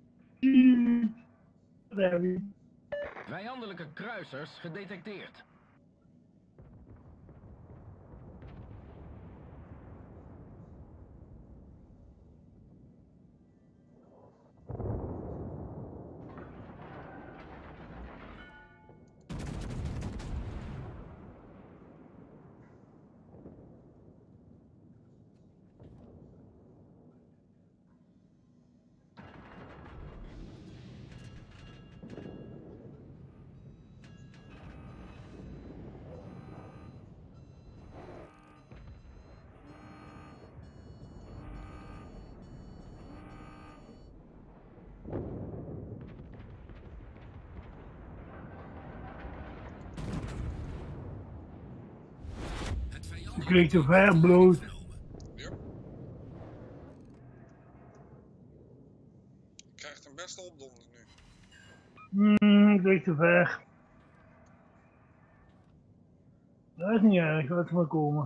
Daar heb je. Vijandelijke kruisers gedetecteerd. Ik kreeg te ver bloot. Ja. Je krijgt een beste opdonder nu. Hmm, ik kreeg te ver. Dat is niet erg, laat maar komen.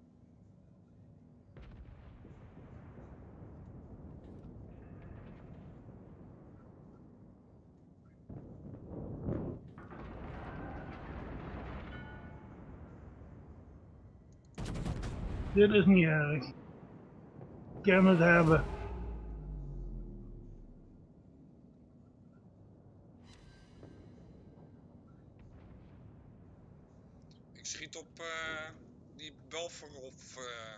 Dit is niet erg. Ik kan het hebben. Ik schiet op uh, die Belforov, uh,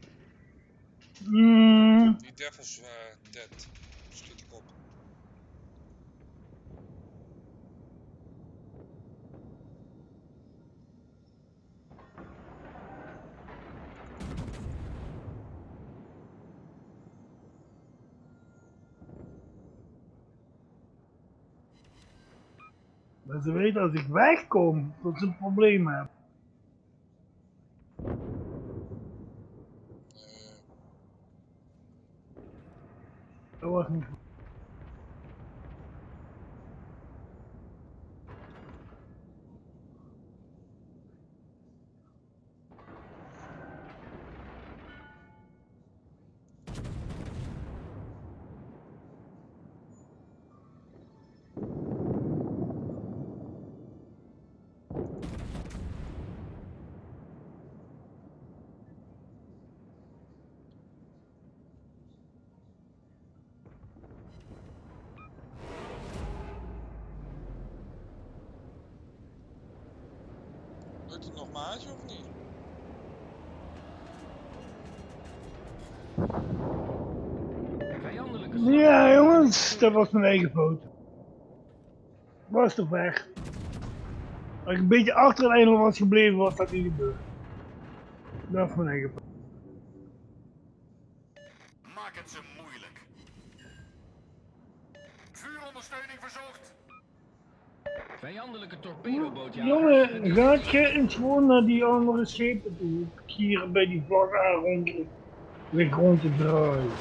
Hmm, die Devil's uh, Dead. Schiet ik op. maar ze weten als ik wegkom, dat ze een probleem hebben. Uh, Dat was niet goed. Lukt het nog maatje of niet? Vijandelijke Ja jongens, dat was mijn eigen foto. Was toch weg. Als ik een beetje achter het eiland was gebleven, was dat niet gebeurd. Dat was mijn eigen foto. Maak het ze moeilijk. Vuurondersteuning verzocht. Vijandelijke torpedobootjagers. Jongen, gaat je eens gewoon naar die andere schepen toe? Hier bij die vlag aan rond, weer rond te draaien.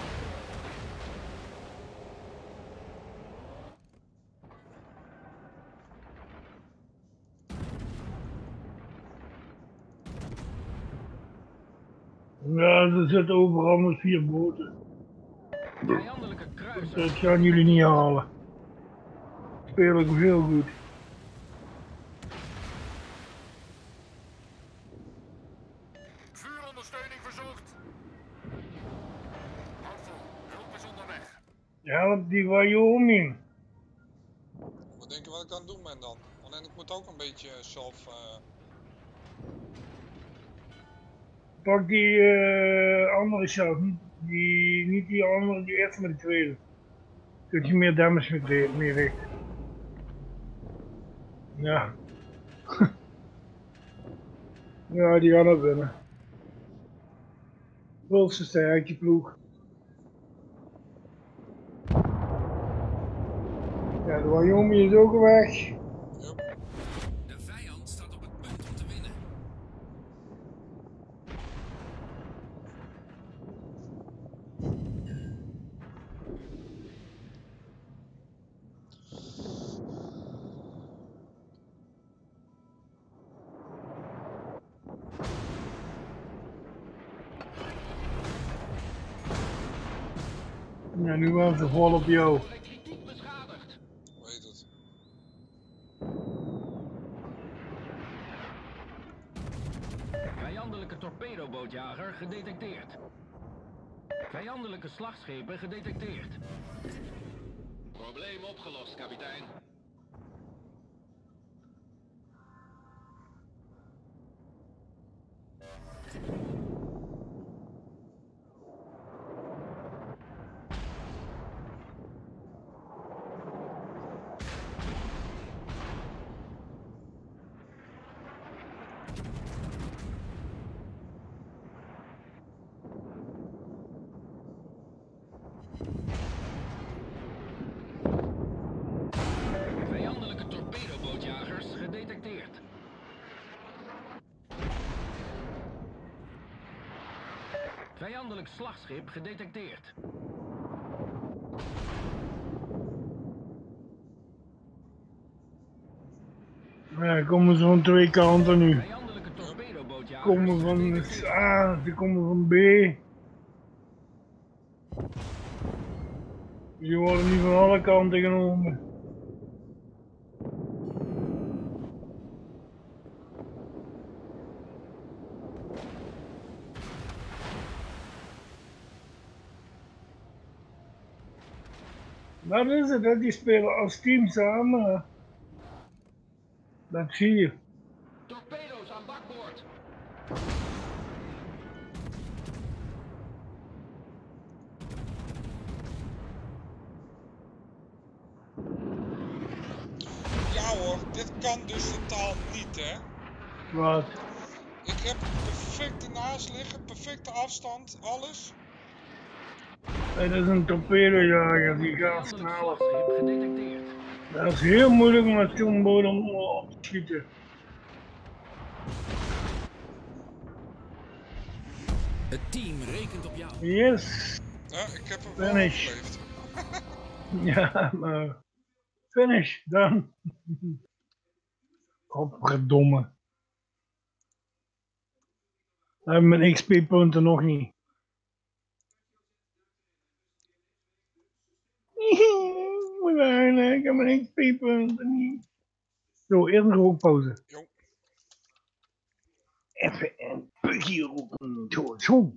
Ja, er zitten overal nog vier boten. Vijandelijke kruisers. Dat gaan jullie niet halen. Speel ik heel goed. Vuurondersteuning verzocht. Houd vol. Hulp is onderweg. Help die Wyoming. Wat denk je wat ik aan het doen ben dan? Alleen ik moet ook een beetje zelf... Uh... Pak die uh, andere shot, niet die, niet die andere, die eerste met de tweede. Kun je meer damage mee, mee richten. Ja. Ja, die gaan ook winnen. Wilse sterk, je ploeg. Ja, de Wyoming is ook weg. Yep. De vijand staat op het punt om te winnen. Ja, nu waren ze vol op jou. Kritiek beschadigd. Weet het. Vijandelijke torpedobootjager gedetecteerd. Vijandelijke slagschepen gedetecteerd. Probleem opgelost, kapitein. Vijandelijke torpedobootjagers gedetecteerd. Vijandelijk slagschip gedetecteerd. Ja, komen ze van twee kanten nu. Vijandelijke torpedobootjagers Komen van gedetecteerd. A, ze komen van B. Die worden nu van alle kanten genomen. Dat is het, hè? Die spelen als team samen. Dat zie je. Torpedo's aan bakboord. Ja hoor, dit kan dus totaal niet hè. Wat? Ik heb perfect ernaast liggen, perfecte afstand, alles. Hey, dat is een torpedojager, die gaat Vijandelijk sneller. slagschip gedetecteerd. Dat is heel moeilijk om met zo'n bodem op te schieten. Het team rekent op jou. Yes! Ja, ik heb hem wel Finish. overleefd. Ja, maar... Finish, dan. Godverdomme. We hebben mijn X P-punten nog niet. Moet weinig, ik heb mijn X P-punten niet. Zo, eerst een rookpauze. Jo. Even een pukje roepen. Zo, zo.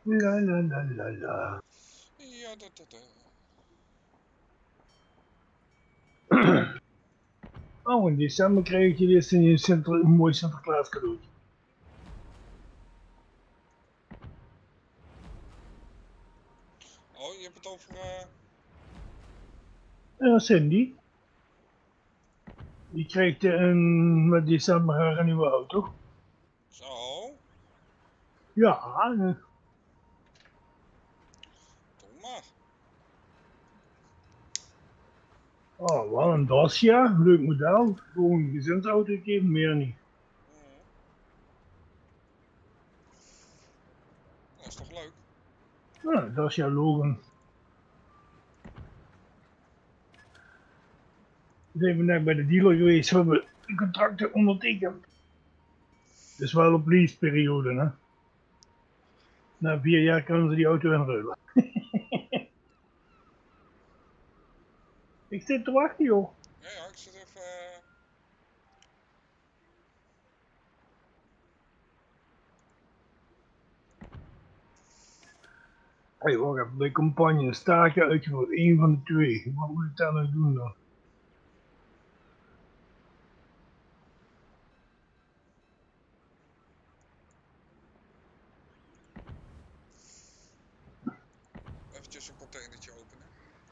La la la la la. Ja, dat, dat, dat. Oh, in december kreeg je dus een, Sinter een mooi Sinterklaas cadeautje. Oh, je hebt het over... Uh... En Cindy. Die kreeg een, met december haar een nieuwe auto. Zo. Ja. Doe maar. Oh, wel een Dacia. Leuk model. Gewoon een gezinsauto gegeven, meer niet. Mm. Dat is toch leuk? Ja, Dacia Logan. We zijn net bij de dealer geweest. We hebben de contracten ondertekend. Dus wel op leaseperiode, hè. Na vier jaar kunnen ze die auto inruilen. Ik zit te wachten, joh. Ja, ja, ik zit even... Uh... Hé, hey, wacht even. De campagne staartje uitgevoerd. Eén van de twee. Wat moet ik daar nou doen dan? Eventjes een containertje openen.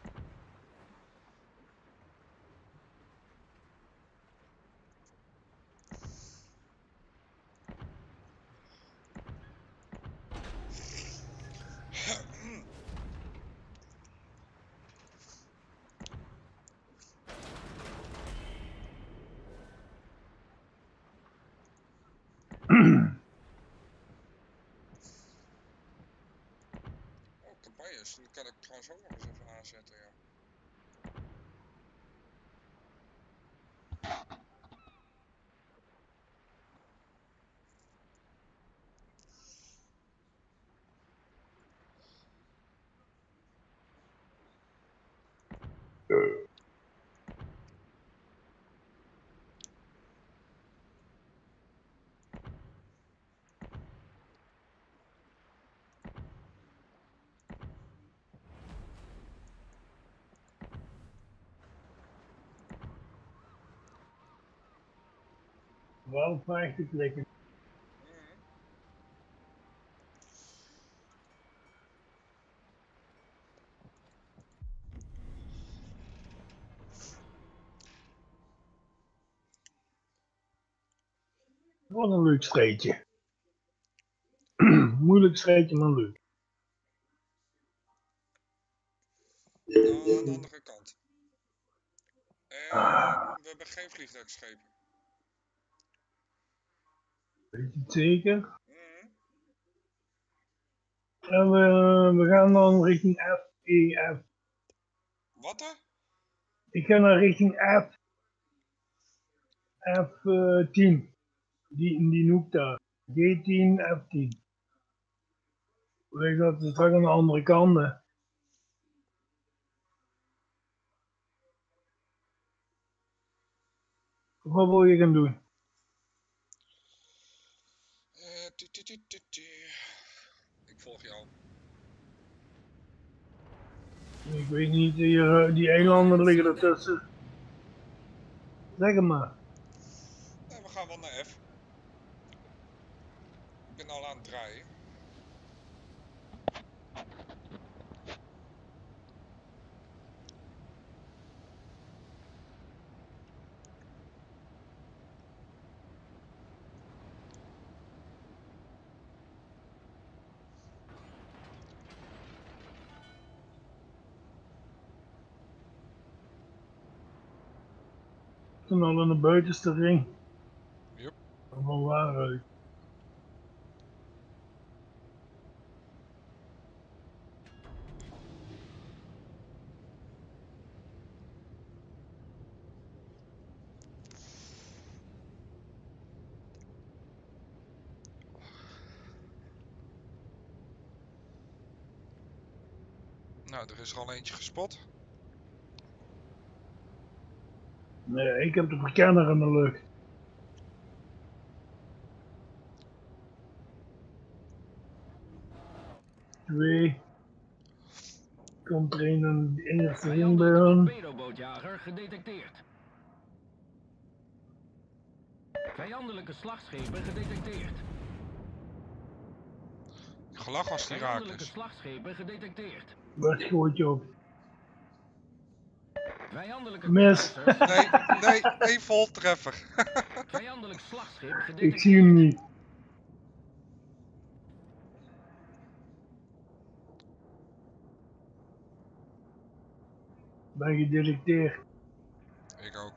Oh, campagnes. Die kan ik trouwens ook nog eens even aanzetten, ja. Wel vijftig klikken. Mm. Wat een leuk streetje. Moeilijk streetje, maar leuk. Nou, aan de andere kant. En Ah, we hebben geen vliegtuigschepen. weet je het zeker? Mm. En we, we gaan dan richting F, E, F. Wat er? Ik ga naar richting F. F tien. Die in die hoek daar. G tien, F tien. Weet je dat? Het straks aan de andere kant. Hè. Wat wil je gaan doen? Uh, tu, tu, tu, tu, tu. Ik volg jou. Ik weet niet, die, die eilanden liggen ertussen. Zeg het maar. Nee, we gaan wel naar F. Ik ben al aan het draaien. Toen al in de buitenste ring. Yep. Allemaal waar uit. Nou, er is er al eentje gespot. Nee, ik heb de verkenner in de lucht. twee. Komt er een aan de eerste ring bij Vijandelijke hem. torpedobootjager gedetecteerd. Vijandelijke slagschepen gedetecteerd. Gelach als die raak Vijandelijke is. slagschepen gedetecteerd. Waar schoot je op? Vijandelijke Mis. kruisers. Nee, nee, één voltreffer. Vijandelijk slagschip Ik gedetecteerd. zie hem niet. Ben gedetecteerd. Ik ook.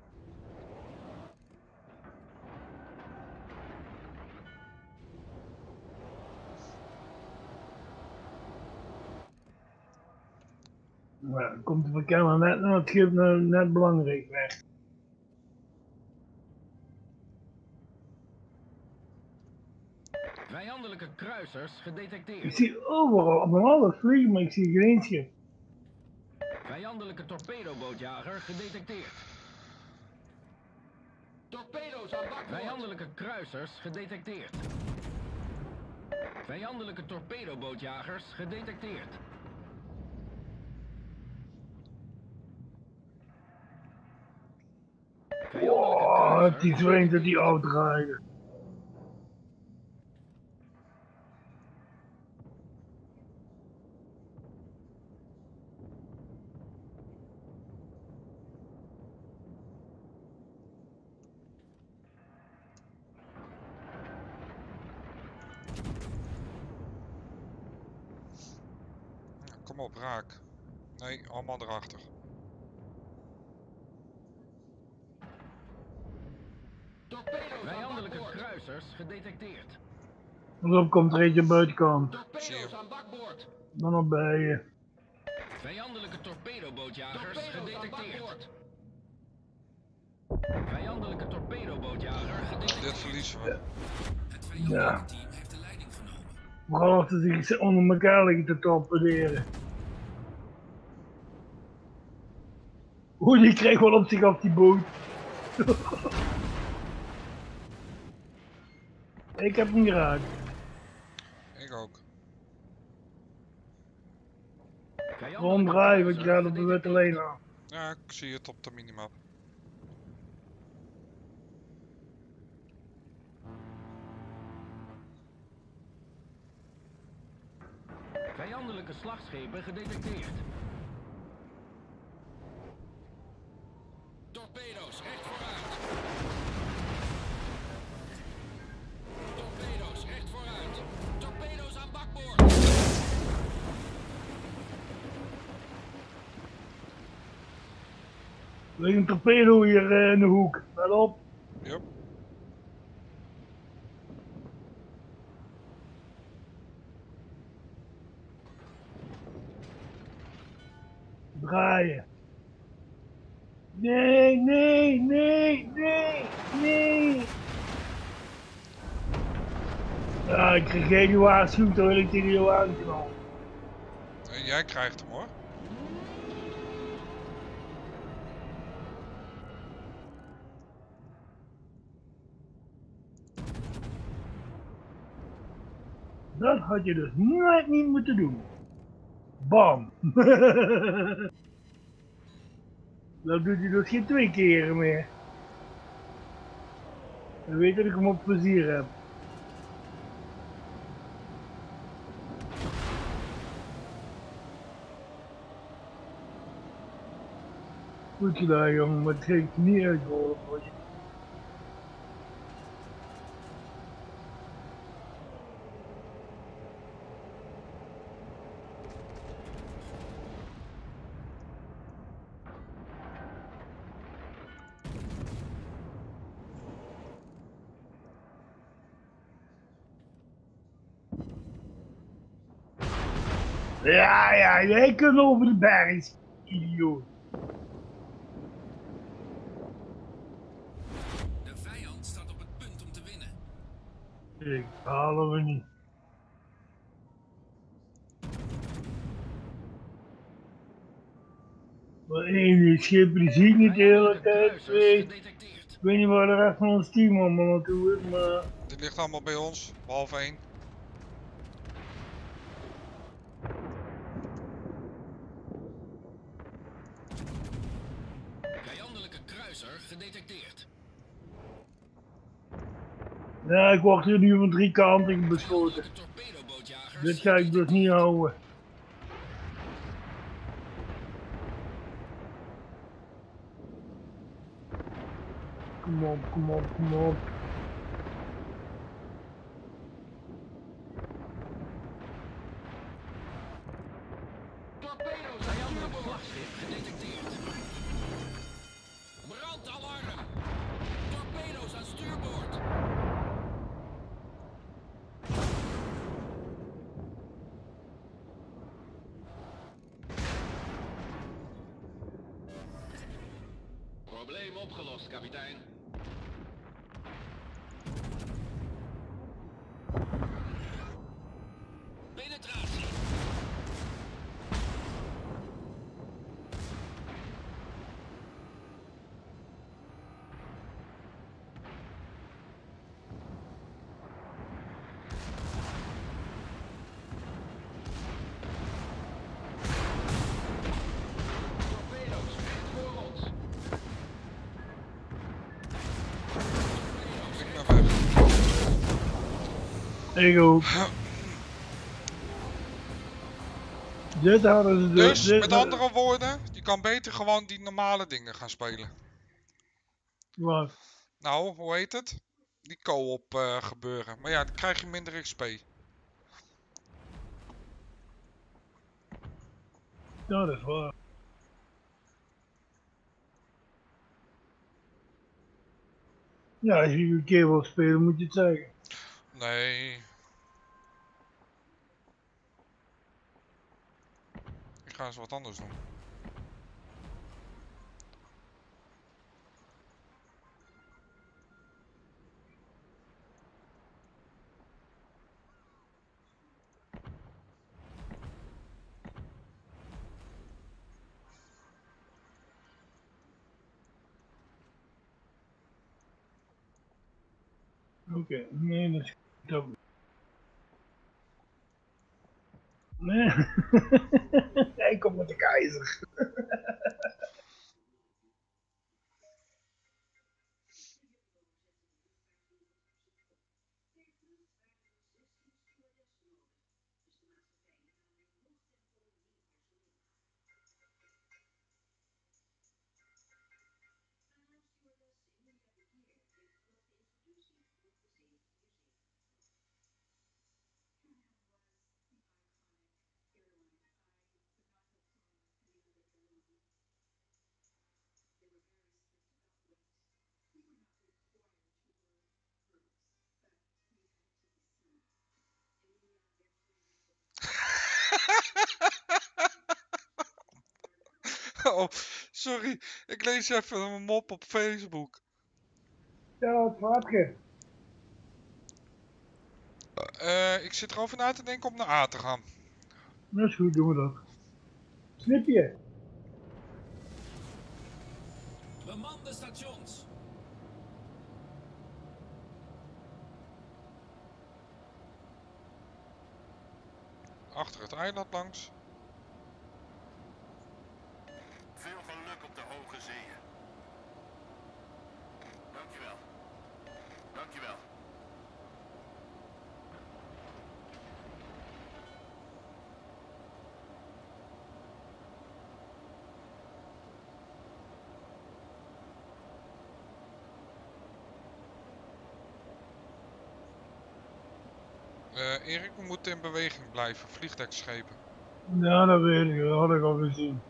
Maar dan komt de verkenner net naar het schip net, net belangrijk weg. Vijandelijke kruisers Ik gedetecteerd. zie overal van alles vliegen, maar ik zie geen één schip. Vijandelijke torpedobootjager gedetecteerd. Torpedo's aan bakboord. Vijandelijke kruisers gedetecteerd. Vijandelijke torpedobootjagers gedetecteerd. Vijandelijke Oh, kruiser die zweemt dat die gedetecteerd. auto rijden. Kom op, raak. Nee, allemaal erachter. Torpedo's aan Vijandelijke bakboord. kruisers gedetecteerd. Daarop komt er eentje buitenkant. Zie je. Torpedo's aan bakboord. Dan op bij je. Vijandelijke torpedobootjagers Torpedo's aan gedetecteerd. bakboord. Vijandelijke torpedobootjager gedetecteerd. Dit verliezen we. Het vijandelijke Ja. team heeft de leiding genomen. Vooral als ze zich onder elkaar liggen te torpederen. Oeh, die kreeg wel op zich af die boot. Ik heb hem geraakt. Ik ook. Vijandelijke Ronddraaien, want je kruiser gaat op de witte gedetecteerd. lijn aan. Ja, ik zie het op de minimap. Vijandelijke slagschepen gedetecteerd. Torpedo's recht vooruit. Torpedo's recht vooruit. Torpedo's aan bakboord. Er ligt een torpedo hier eh, in de hoek. Let op. Yup. Draaien. Nee, nee, nee, nee, nee. Ja, ik kreeg geen waarschuwing terwijl ik tegen jou aankwam. En jij krijgt hem hoor. Dat had je dus nooit niet moeten doen. Bam. Dat doet hij dus geen twee keren meer. Dan weet dat ik hem op plezier heb. Goed gedaan jongen, maar het heeft niet uitgeholpen voor je. Ja, ja, jij kunt over de berg, idioot. De vijand staat op het punt om te winnen. Ik halen we niet. Maar één, die schepen die zie ik niet de hele tijd. Vijandelijke Twee, kruisers gedetecteerd. ik weet niet waar de rest van ons team allemaal naartoe is, maar... Dit ligt allemaal bij ons, behalve één. gedetecteerd. Ja, ik word hier nu van drie kanten beschoten. De torpedobootjagers. Dit ga ik dus niet houden. Kom op, kom op, kom op. Torpedo's, vijandelijk vlagschip Gedetecteerd. Brandalarm. Torpedo's aan stuurboord. Probleem opgelost, kapitein. Penetratie. Torpedo's, recht voor ons. Ik ben weg. Ik ook. Dit hadden ze Dus, dit met hadden- andere woorden, je kan beter gewoon die normale dingen gaan spelen. Wat? Nou, hoe heet het? Die co-op eh, gebeuren. Maar ja, dan krijg je minder X P. Ja, dat is waar. Ja, als je een keer wil spelen, moet je het zeggen. Nee. Ik ga eens wat anders doen. Oké, nee, dat is goed. Nee, hij komt met de keizer. Oh, sorry. Ik lees even een mop op Facebook. Ja, het vaatje. Eh, ik zit erover na te denken om naar A te gaan. Dat is goed, doen we dat. Snipje. Bemande stations. Achter het eiland langs. Veel geluk op de hoge zeeën. Dankjewel. Dankjewel. Eh, Erik, we moeten in beweging blijven. Vliegdekschepen. Ja, dat weet ik, dat had ik al gezien.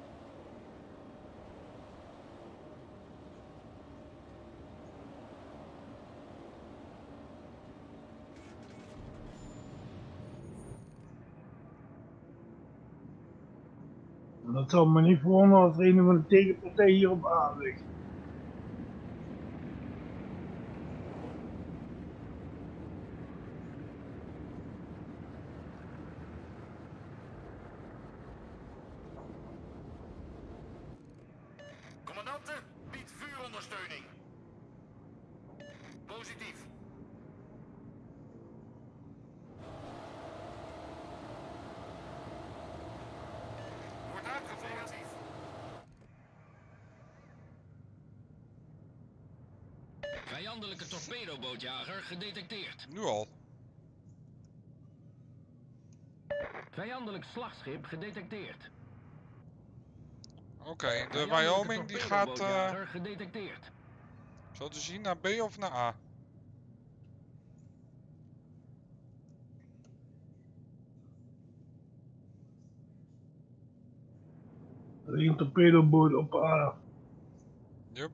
En dat zal me niet verwonderen als er een van de tegenpartij hier op aan ligt. Commandante, biedt vuurondersteuning. Positief. Wordt uitgevoerd. Vijandelijke torpedobootjager gedetecteerd. Nu al. Vijandelijk slagschip gedetecteerd. Oké, okay, de Vijandelijke Wyoming die gaat uh, torpedobootjager gedetecteerd. zo te zien naar B of naar A. Er is een torpedoboot op A. Yup.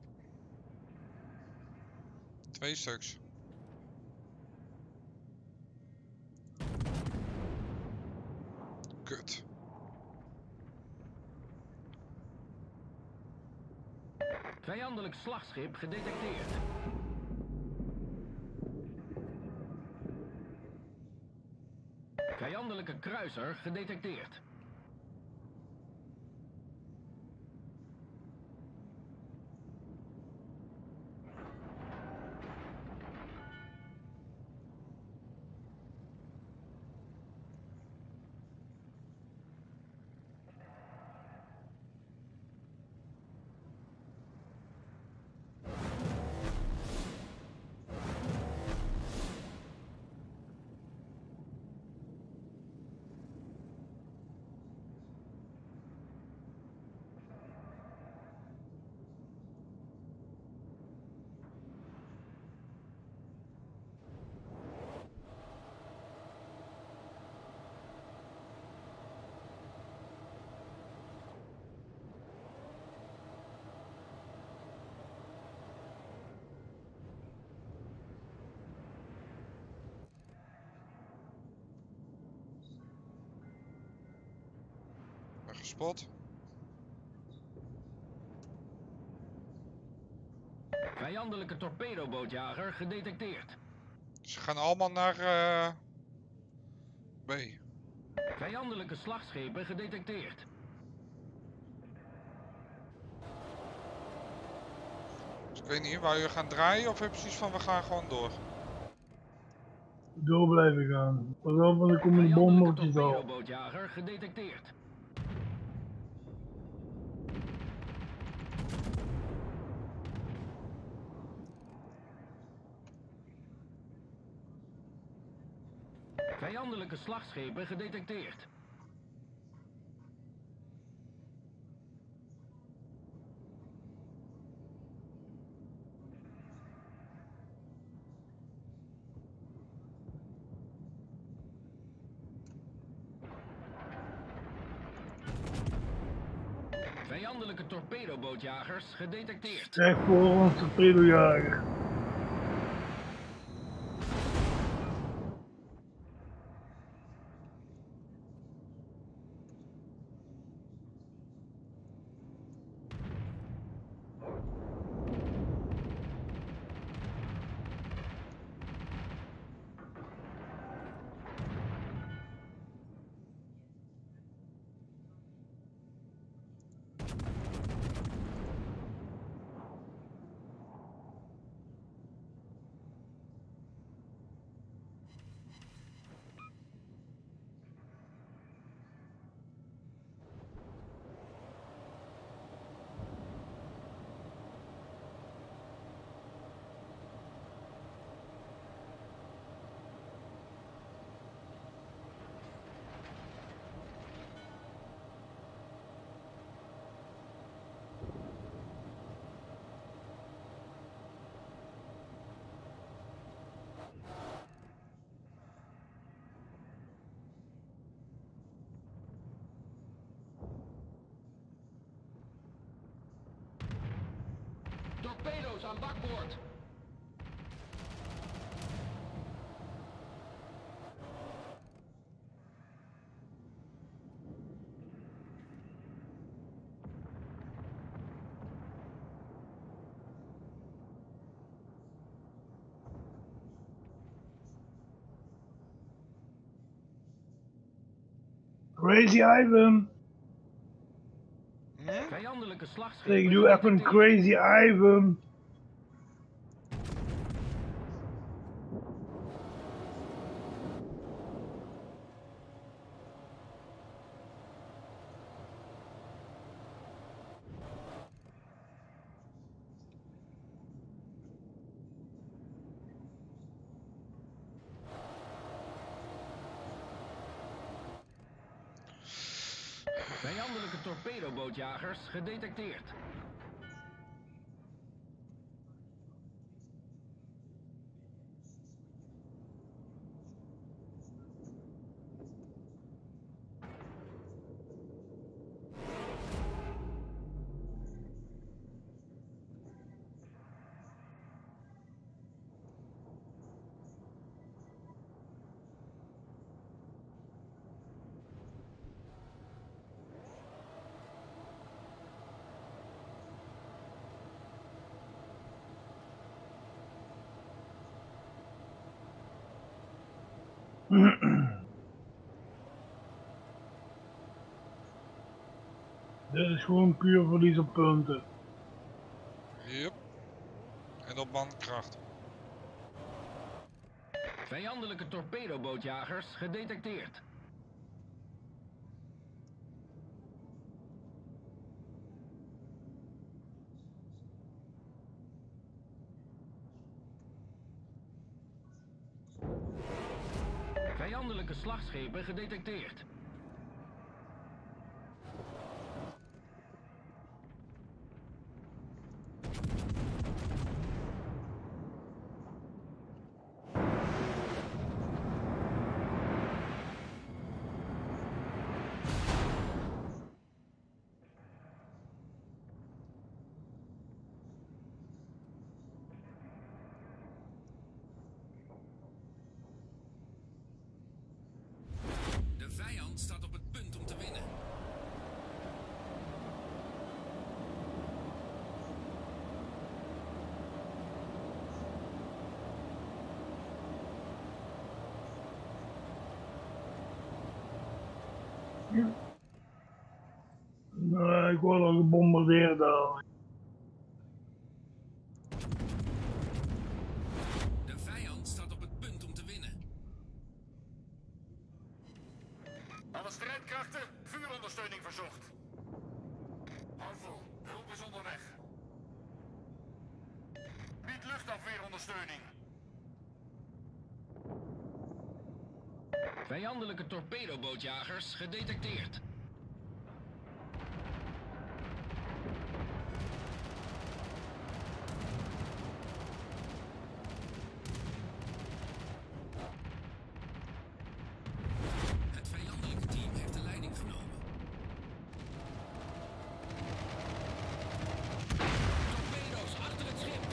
Twee stuks. Kut. Vijandelijk slagschip gedetecteerd. Vijandelijke kruiser gedetecteerd. Gespot. Vijandelijke torpedobootjager gedetecteerd. Ze gaan allemaal naar uh, B. Vijandelijke slagschepen gedetecteerd. Dus ik weet niet, waar je gaan draaien of heb je precies van we gaan gewoon door? Door blijven gaan. Pas op, want er komen de bommotjes al. Torpedobootjager gedetecteerd. Vijandelijke slagschepen gedetecteerd. Vijandelijke torpedobootjagers gedetecteerd. Zeg voor ons torpedojager. Torpedo's aan bakboord. Crazy Ivan. Hm? Vijandelijke slagschepen Ik doe even een Crazy Ivan. Vijandelijke torpedobootjagers gedetecteerd. Dit is gewoon puur verlies op punten. Yep. En op mankracht. Vijandelijke torpedobootjagers gedetecteerd. Vijandelijke slagschepen gedetecteerd. De vijand staat op het punt om te winnen. Ja. Nee, ik word al gebombardeerd daar. De vijand staat op het punt om te winnen. Alle strijdkrachten, vuurondersteuning verzocht. Houvol, hulp is onderweg. Bied luchtafweerondersteuning. Vijandelijke torpedobootjagers gedetecteerd. Het vijandelijke team heeft de leiding genomen. Torpedo's achter het schip.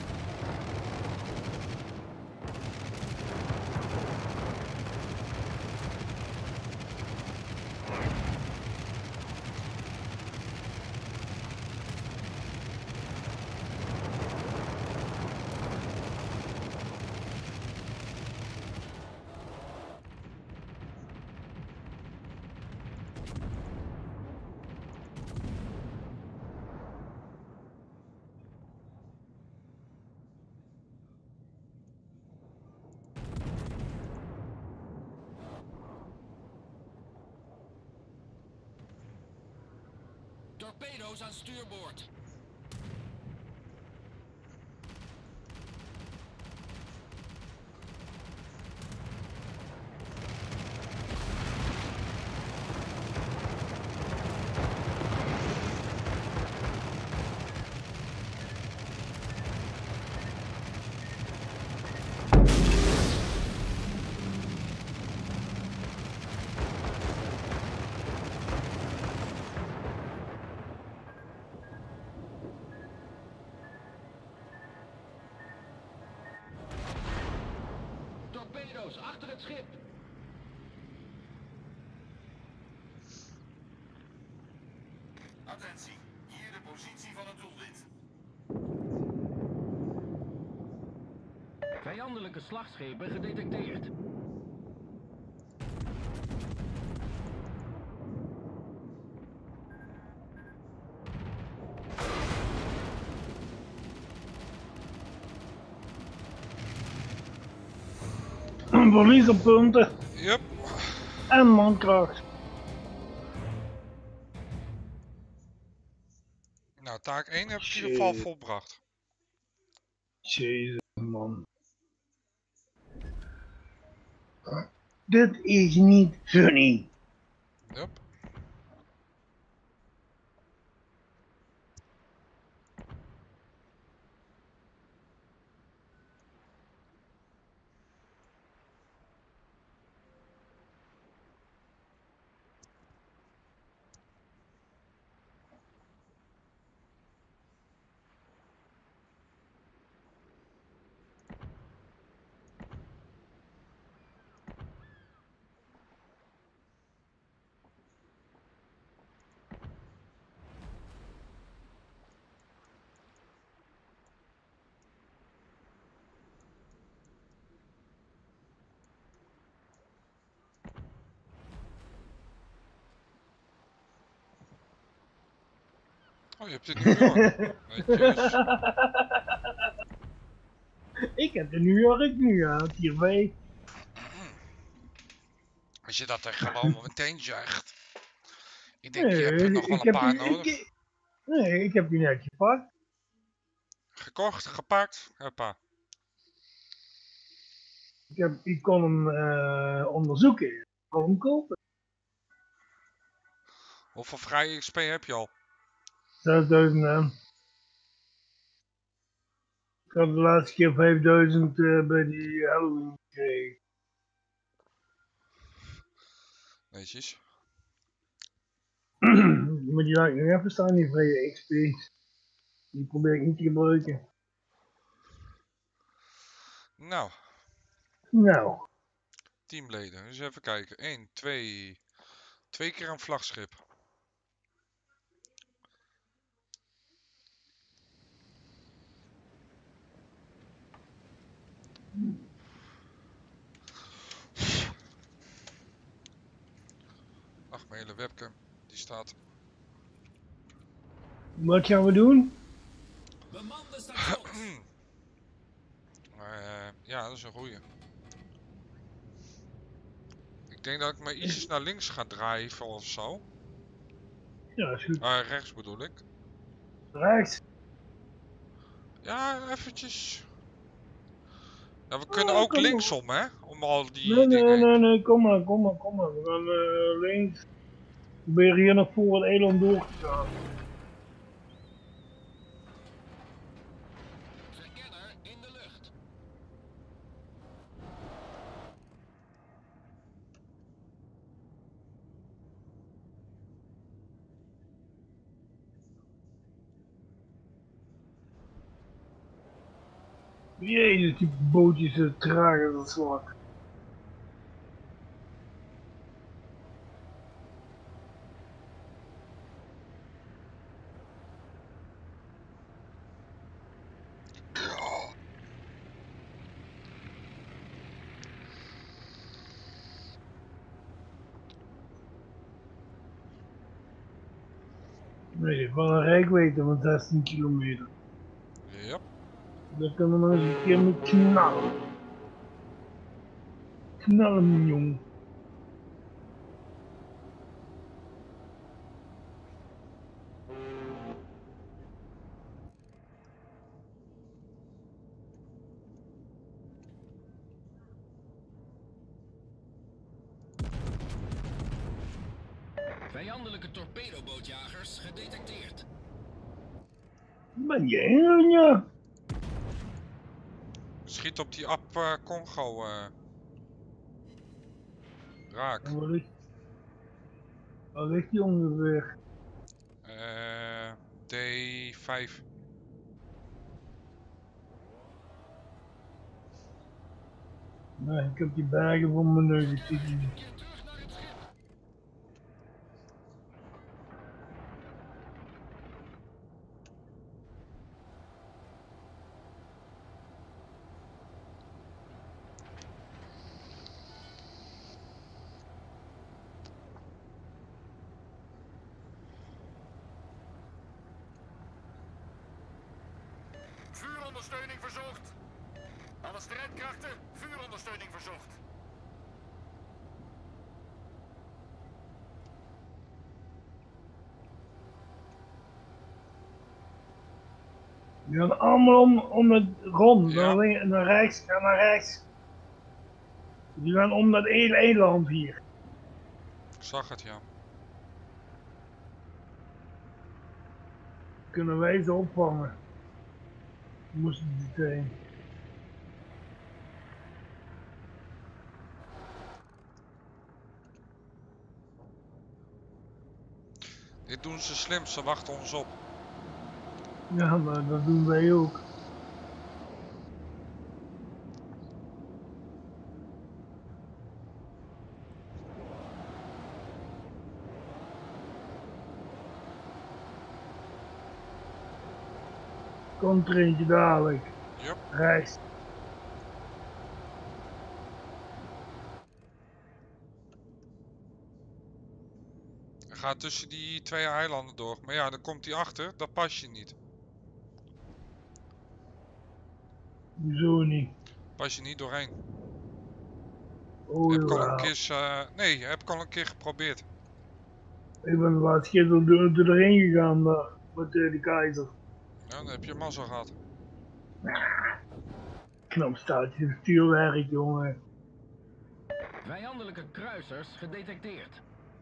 Torpedo's aan stuurboord. Torpedo's achter het schip. Attentie, hier de positie van het doelwit. Vijandelijke slagschepen gedetecteerd. Verlies op punten Yep. en mankracht. Nou, taak één heb ik in ieder geval Shit. volbracht. Jezus man. Dit is niet funny. Yep. Oh, je hebt de New York. Netjes. Ik heb de New York nu, ja. Tier twee. Als je dat er gewoon meteen zegt. Ik denk, Nee, je hebt er nog wel ik een heb paar die, nodig. ik, nee, ik heb die net gepakt. Gekocht, gepakt. Hoppa. Ik, heb, ik kon hem uh, onderzoeken. Ik kon hem kopen. Hoeveel vrije X P heb je al? zesduizend. Uh, ik had de laatste keer vijfduizend uh, bij die Halloween gekregen. Netjes. Maar die laat ik nog even staan, die vrije X P. Die probeer ik niet te gebruiken. Nou. Nou. Teamleden. Dus even kijken. één, twee. Twee keer een vlagschip. Ach, mijn hele webcam. Die staat. Wat gaan we doen? Bemande station. uh, ja, dat is een goeie. Ik denk dat ik me ietsjes naar links ga drijven of zo. Ja, is goed. Uh, rechts bedoel ik. Rechts. Ja, eventjes. Ja, we kunnen oh, ook linksom, hè? Om al die nee, dingen nee, heen. nee, nee, kom maar, kom maar, kom maar. We gaan uh, links. We proberen hier nog voor het eiland door te gaan. Verkenner in de lucht. Jezus, die bootjes uh, trager dan zwak. Nee, van een rijkwijde van zestien kilometer. Yep. Daar kunnen we nog eens een keer mee knallen. Knallen, jong. Vijandelijke torpedobootjagers gedetecteerd. Ben je een ja? Schiet op die app uh, Congo. Uh. Raak. Waar ligt, waar ligt die ongeveer? Uh, D vijf. Nee, ik heb die bergen voor mijn neus, ik zie die niet. Terug naar het schip. Vuurondersteuning verzocht. Alle strijdkrachten, vuurondersteuning verzocht. Die gaan allemaal om, om het rond, Ja. naar, links, naar rechts, ga naar rechts. Die gaan om dat hele eiland hier. Ik zag het, ja. Kunnen wij ze opvangen? Moesten die zijn. Dit doen ze slim, ze wachten ons op. Ja, maar dat doen wij ook. Komt er eentje dadelijk. Yep. Rechts. gaat tussen die twee eilanden door. Maar ja, dan komt hij achter. Dat pas je niet. Hoezo niet? Pas je niet doorheen. Oh Heb ik al een ja. keer... Uh, nee, heb ik al een keer geprobeerd. Ik ben laatst keer door, door, door doorheen gegaan daar. Met uh, de keizer. Ja, dan heb je mazzel gehad. Knap staat je stuurwerk, jongen. Vijandelijke kruisers gedetecteerd.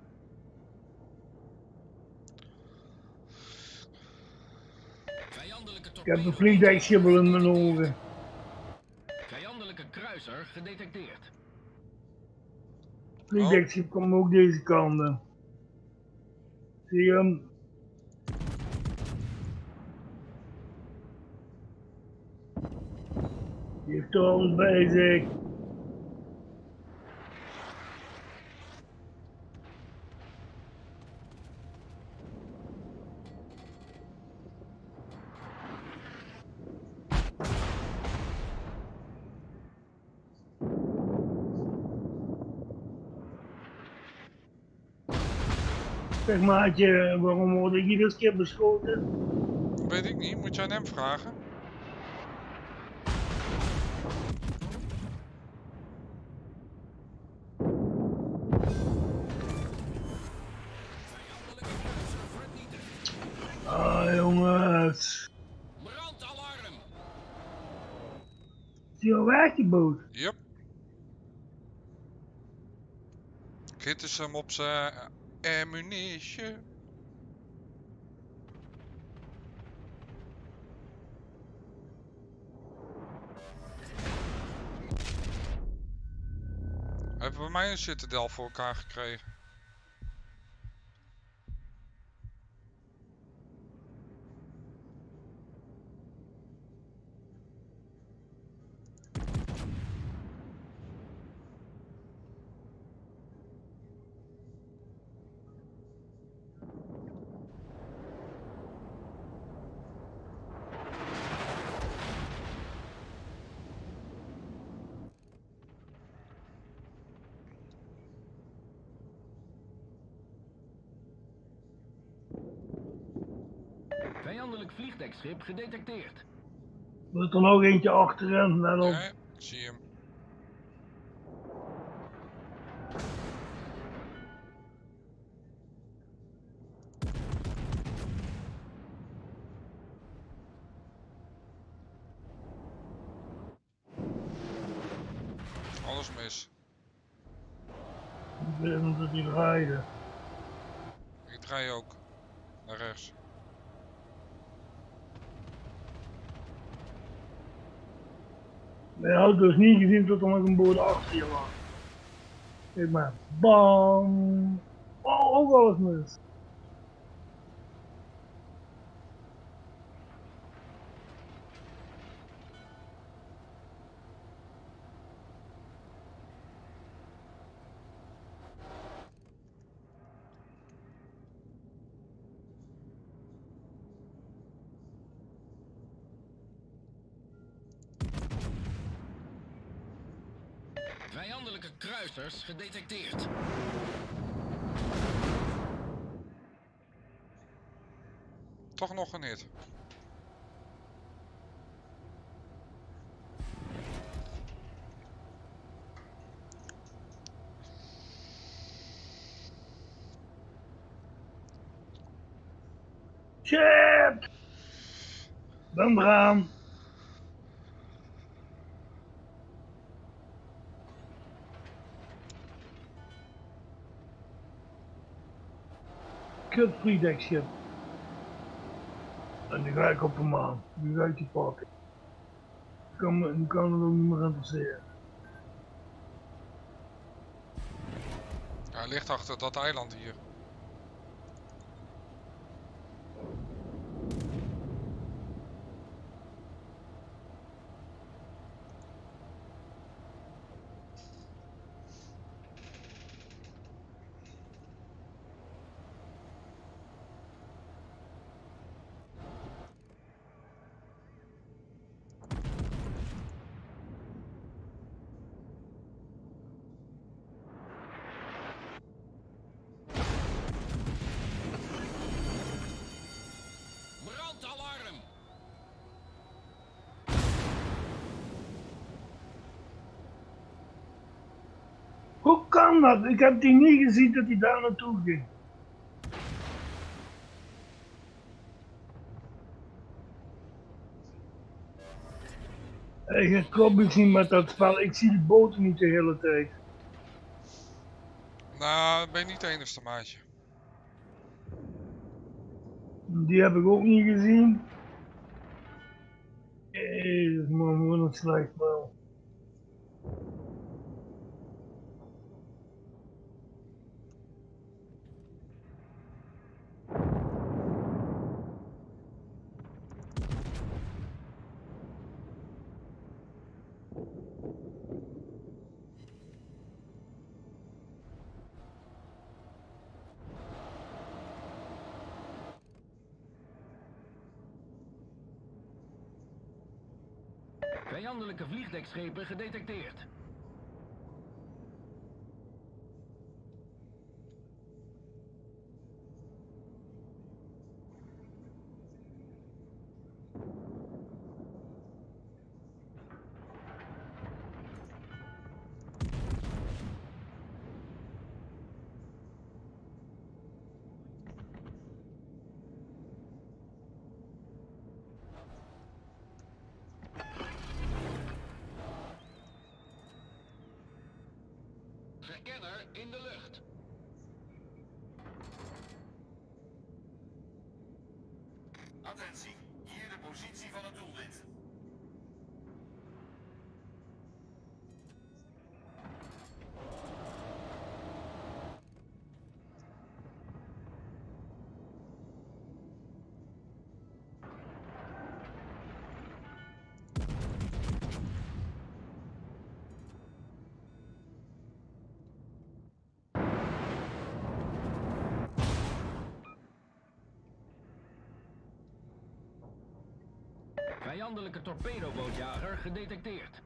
Vijandelijke Ik heb een torpedo. vliegdekschip in mijn ogen. Vijandelijke kruiser gedetecteerd. Vliegdekschip komt ook deze kant. Hè. Zie je hem? Die heeft er alles bij zich. Zeg maatje, waarom word ik iedere keer beschoten? Weet ik niet, moet je aan hem vragen. Ah jongens. Brandalarm. Is die al weg die boot? Yep. Gitten ze hem op zijn ammunition. Hebben we mij een citadel voor elkaar gekregen? Vijandelijk vliegdekschip gedetecteerd. Er is er nog eentje achterin, let op. Ja, ik zie hem. Alles mis. Ik weet niet dat die rijden. Ik draai ook. Naar rechts. Je had dus niet gezien tot er nog een boot achter je was. Kijk maar. Bam! Oh, ook alles mis. Vijandelijke kruisers gedetecteerd. Toch nog een hit. Shit! Ben eraan. Kut vliegdekschip. En nu ga ik op hem aan. Nu ga ik die pakken. Ik kan, me, ik kan het ook niet meer interesseren. Hij ligt achter dat eiland hier. kan dat? Ik heb die niet gezien dat hij daar naartoe ging. Ik klopt iets niet met dat spel. Ik zie de boten niet de hele tijd. Nou, ben je niet de enigste maatje. Die heb ik ook niet gezien. Jezus man, wat een slecht spel. Vijandelijke vliegdekschepen gedetecteerd. Verkenner in de lucht. Attentie, hier de positie van het doelwit. Vijandelijke torpedobootjager gedetecteerd.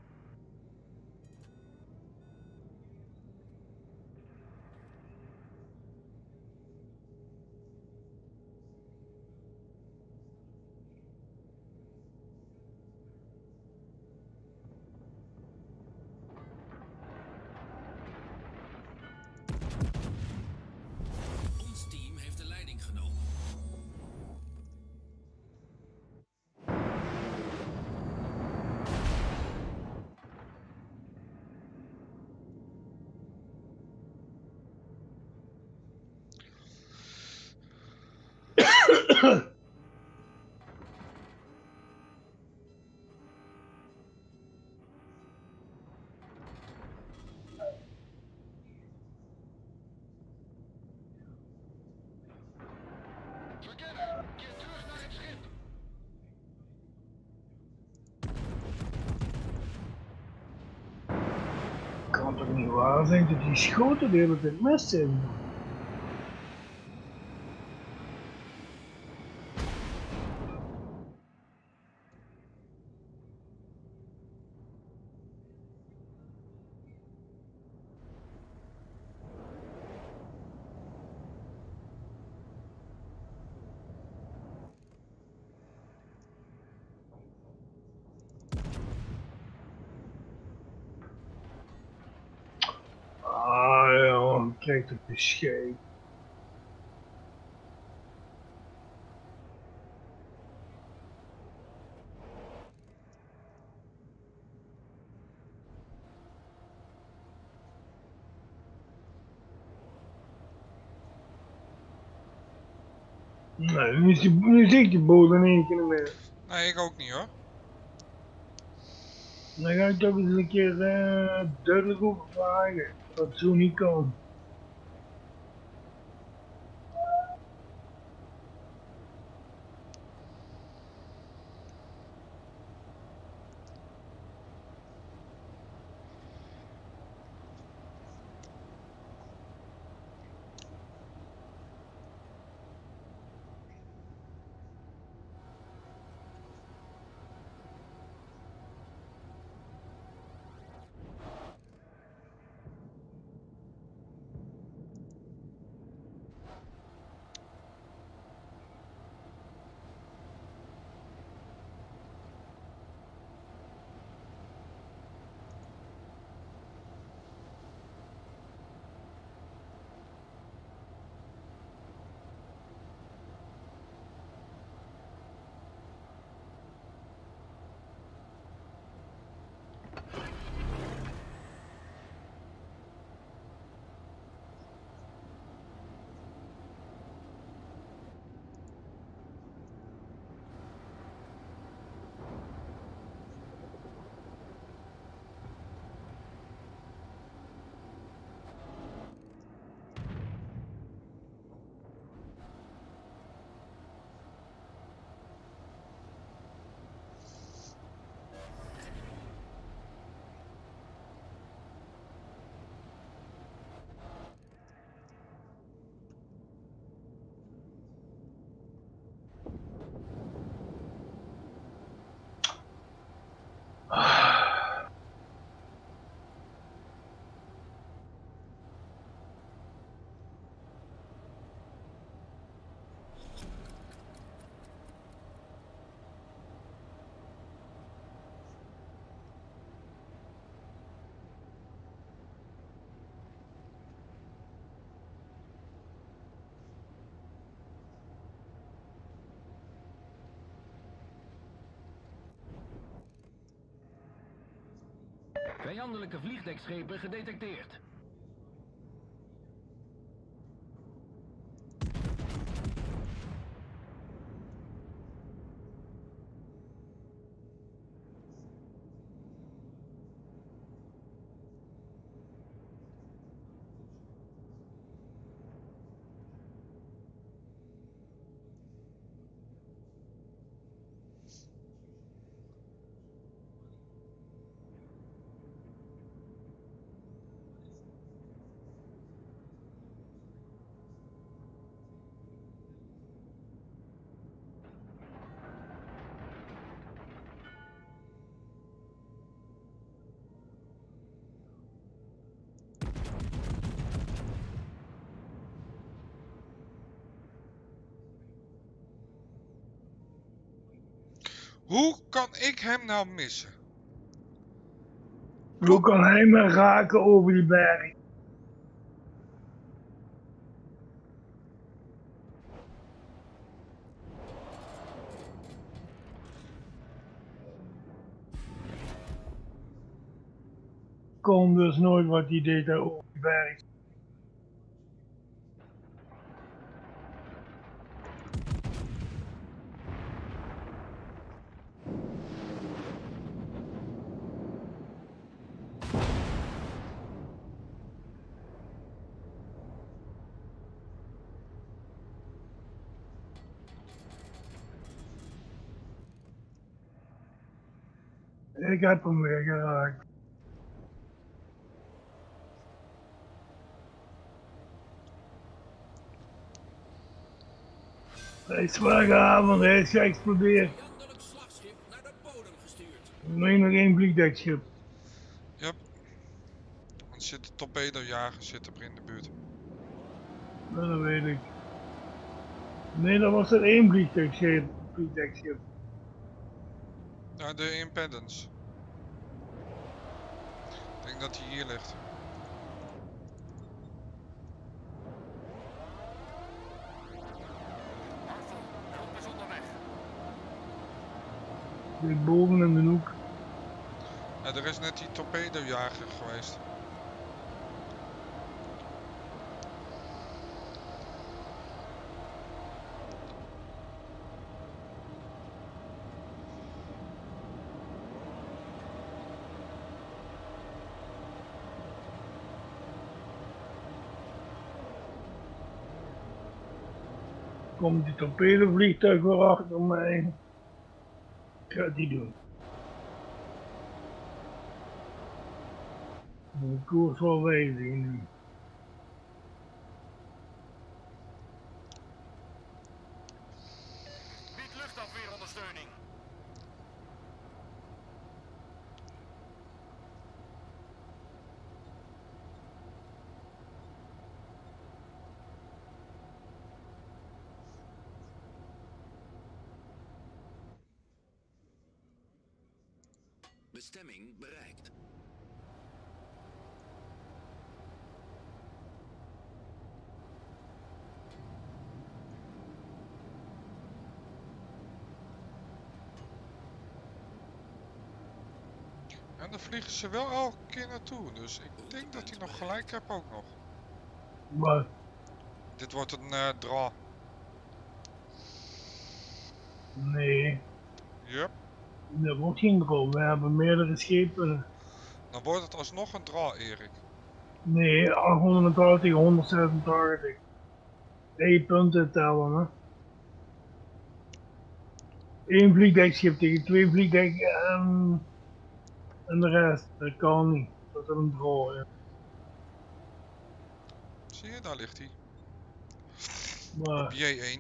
Ons team heeft de leiding genomen. Verkenner, keer terug naar het schip. Kan toch niet waar zijn dat die schoten de hele tijd mis zijn? Ah ja, kijk toch de scheep. Nee, nu, is die, nu zie ik die boot in één keer niet meer. Nee, ik ook niet hoor. Dan ga ik toch eens een keer uh, duidelijk over vragen. Dat zo niet kan. Vijandelijke vliegdekschepen gedetecteerd. Hoe kan ik hem nou missen? Hoe kan hij me raken over die berg? Kom dus nooit wat hij deed daar over die berg. Ik heb hem weer geraakt. Hij is weggehaald, hij is geëxplodeerd. Vijandelijk slagschip naar de bodem gestuurd. Nee, nog één vliegdekschip. Ja. Want er zitten torpedojagers zitten er in de buurt. Nou, dat weet ik. Nee, dat was er één vliegdekschip. vliegdekschip. Ja, de impedance. Ik denk dat hij hier ligt. Hartful, hulp is onderweg. Dit boven in de hoek. Ja, er is net die torpedojager geweest. Komt die torpedovliegtuig weer achter mij. Ik ga die doen. De koers wel wijzigen nu. Bied luchtafweerondersteuning. Bestemming bereikt. En daar vliegen ze wel elke keer naartoe. Dus ik denk dat hij nog gelijk heeft ook nog. Maar Dit wordt een uh, draw. nee, Yep. dat wordt geen rol. We hebben meerdere schepen. Dan wordt het alsnog een draw, Erik. Nee, achthonderdtachtig, honderdzesendertig. Eén punten tellen, hè. Eén vliegdekschip tegen twee vliegdekken en, en de rest. Dat kan niet. Dat is een draw, ja. Zie je, daar ligt hij. Maar Op J één.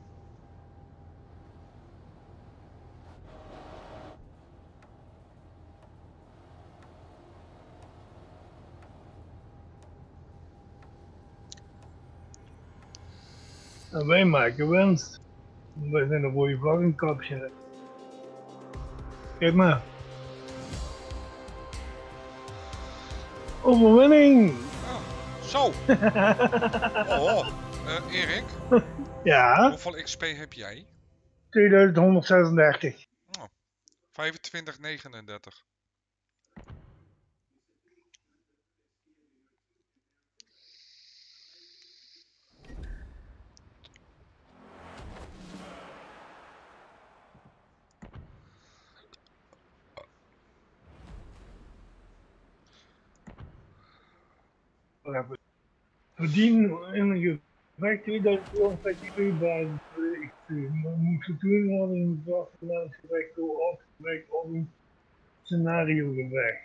en wij maken winst. Wij zijn een rode vlag in kapje. Kijk maar. Overwinning! Ah, zo. Oh, uh, Erik, Ja, hoeveel X P heb jij? tweeduizend honderdzesendertig. vijfentwintig negenendertig. hebben. Verdien in een gevecht tweeduizend vijftig basis. Moet getoond worden in het wachtgevecht door afgevecht of een scenario gevecht.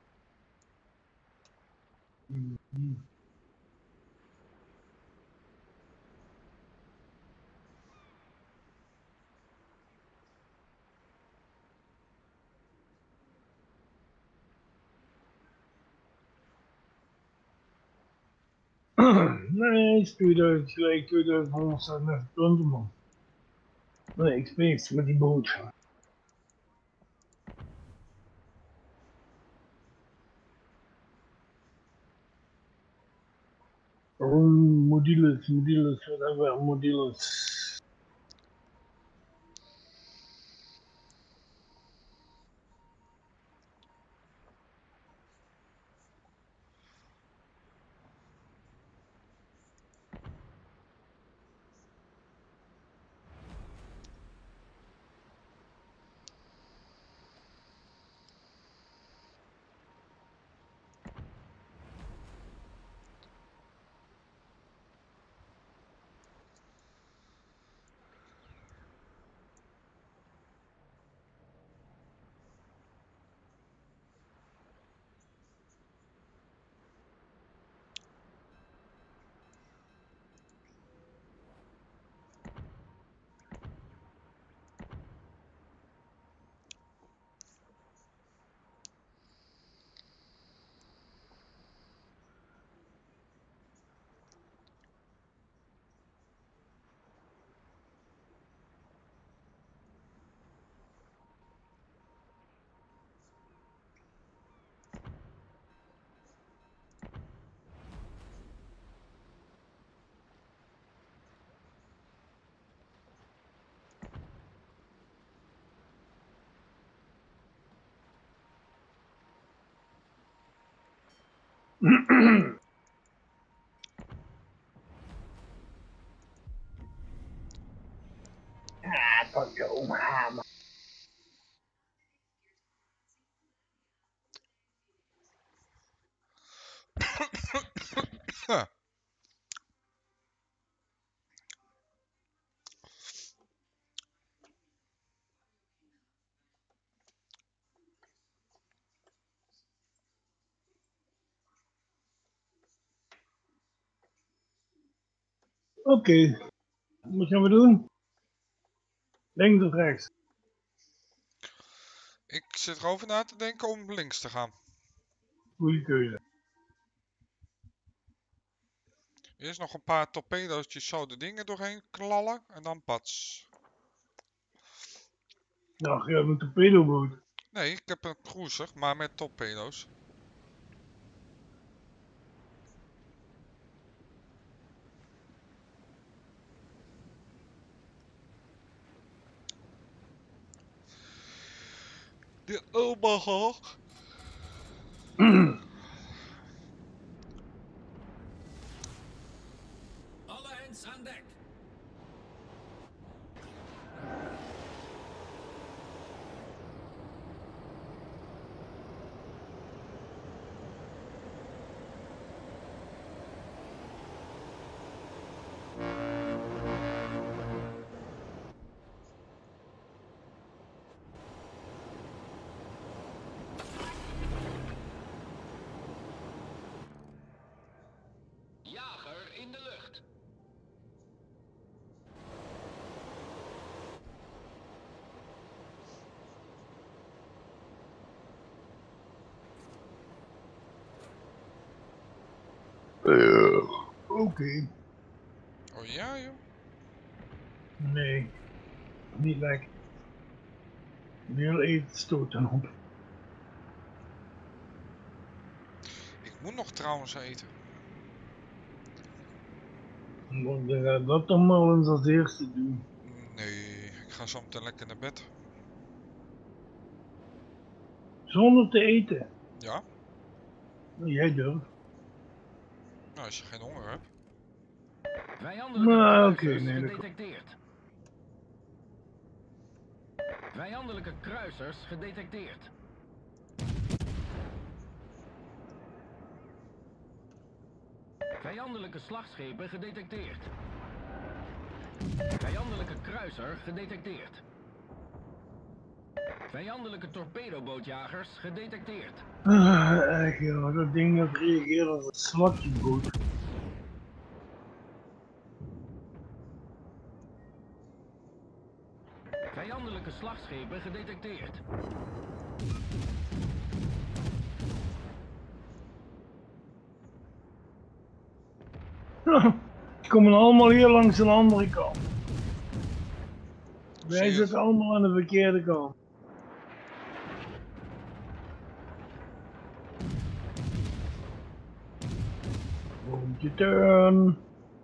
Mm-hmm. Nee, is tweeduizend, gelijk tweeduizend honderdzevenennegentig punten man. Nee, ik spees met die boot. Oh, modules, modules, wat hebben we? Modules. Ah, pak je omhamen. Oké, okay. Wat gaan we doen? Links of rechts? Ik zit erover na te denken om links te gaan. Goeie keuze. Eerst nog een paar torpedo's zo de dingen doorheen knallen en dan pats. Nou, je hebt een torpedoboot. Nee, ik heb een cruiser, maar met torpedo's. De Omaha. Alle hens aan dek. Jager in de lucht. Uh, Oké. Okay. Oh ja, joh. Nee, niet lekker. Heel even stoten op. Ik moet nog trouwens eten. Want je gaat dat dan maar eens als eerste doen. Nee, ik ga zo meteen lekker naar bed. Zonder te eten? Ja? Jij durft. Nou, als je geen honger hebt. Vijandelijke Nou, kruisers okay, nee, gedetecteerd. Vijandelijke kruisers gedetecteerd. Vijandelijke slagschepen gedetecteerd. Vijandelijke kruiser gedetecteerd. Vijandelijke torpedobootjagers gedetecteerd. Ah, echt joh, dat ding dat reageert als een slakjeboot. Vijandelijke slagschepen gedetecteerd. Die komen allemaal hier langs de andere kant. Zie Wij je zitten het? allemaal aan de verkeerde kant. Boontje turn.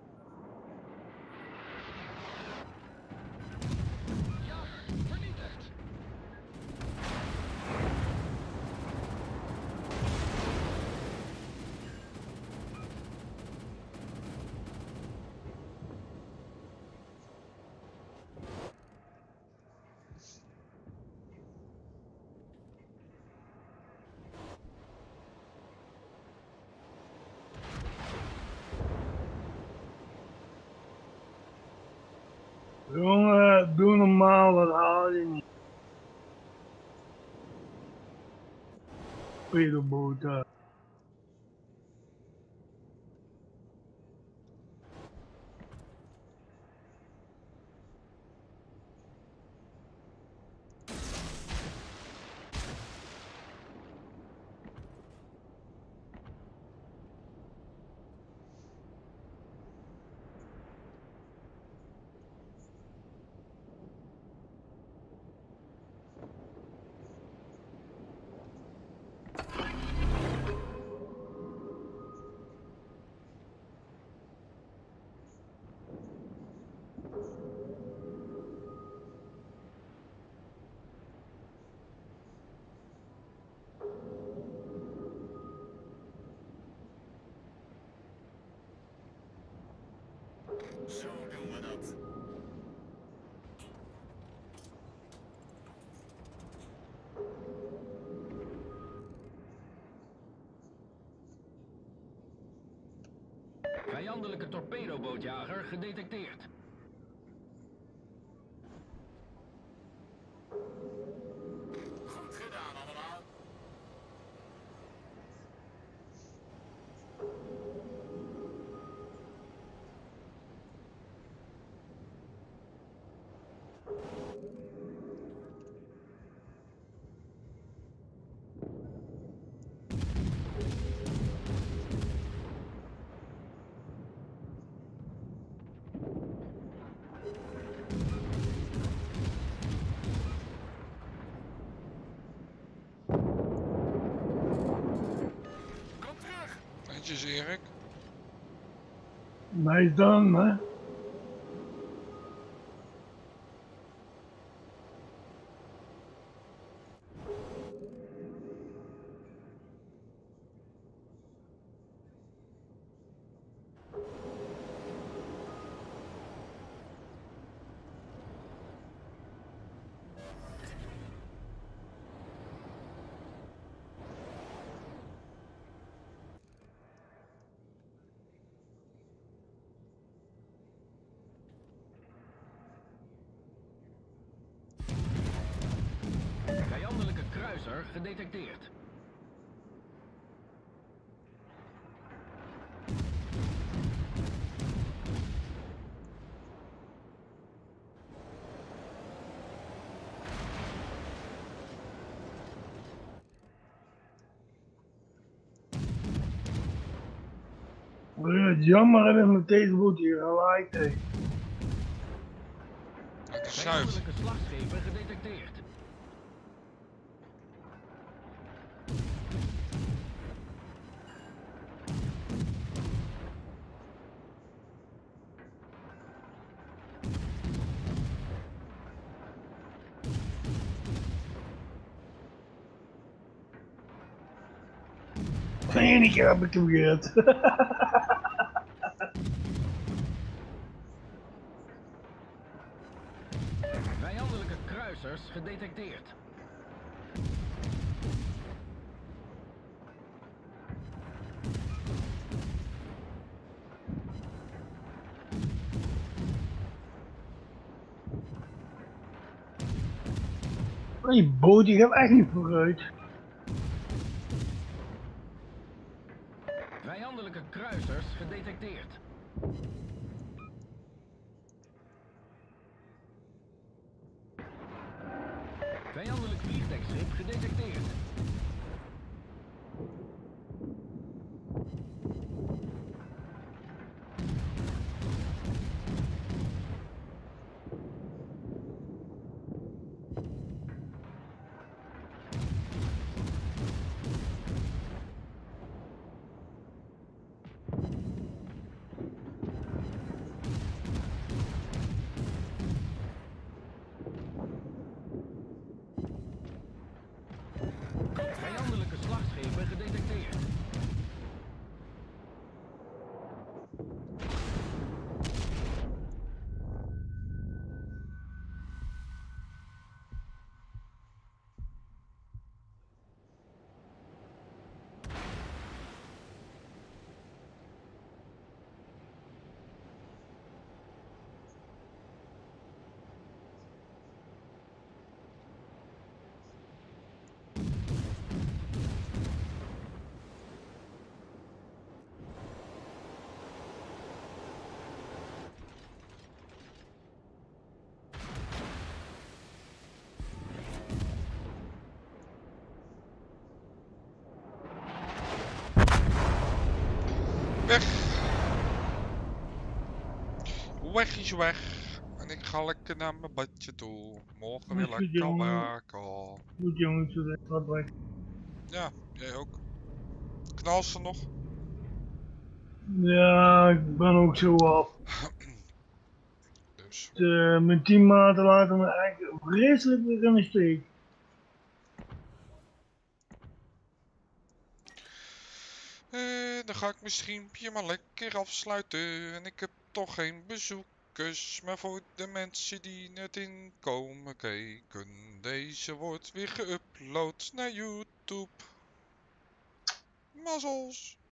Jongen, doe normaal, wat haal je niet. Pedoboot daar. Zo doen we dat. Vijandelijke torpedobootjager gedetecteerd. Goed gedaan allemaal. Kom terug. Netjes, Erik. Nice done, man. Vijandelijke kruiser gedetecteerd. Het is jammer dat ik met deze boot hier gelijk heb. Het is zuiver. Vijandelijke slagschepen gedetecteerd. Eén keer heb ik hem gered. Vijandelijke kruisers gedetecteerd. Die boot die gaat echt niet vooruit. Vijandelijke kruisers gedetecteerd. Vijandelijk vliegdekschip gedetecteerd. Vijandelijke slagschepen gedetecteerd. Weg. Weg is weg. En ik ga lekker naar mijn badje toe. Morgen weer Goed, lekker jongen. werken. Goed jongens, zo wat weg. Ja, jij ook. Knal ze nog? Ja, ik ben ook zo af. Dus. De, mijn teammaten laten me eigenlijk vreselijk weer in de steek. Eh, dan ga ik mijn streampje maar lekker afsluiten. En ik heb toch geen bezoekers. Maar voor de mensen die net inkomen kijken. Deze wordt weer geüpload naar YouTube. Mazzels.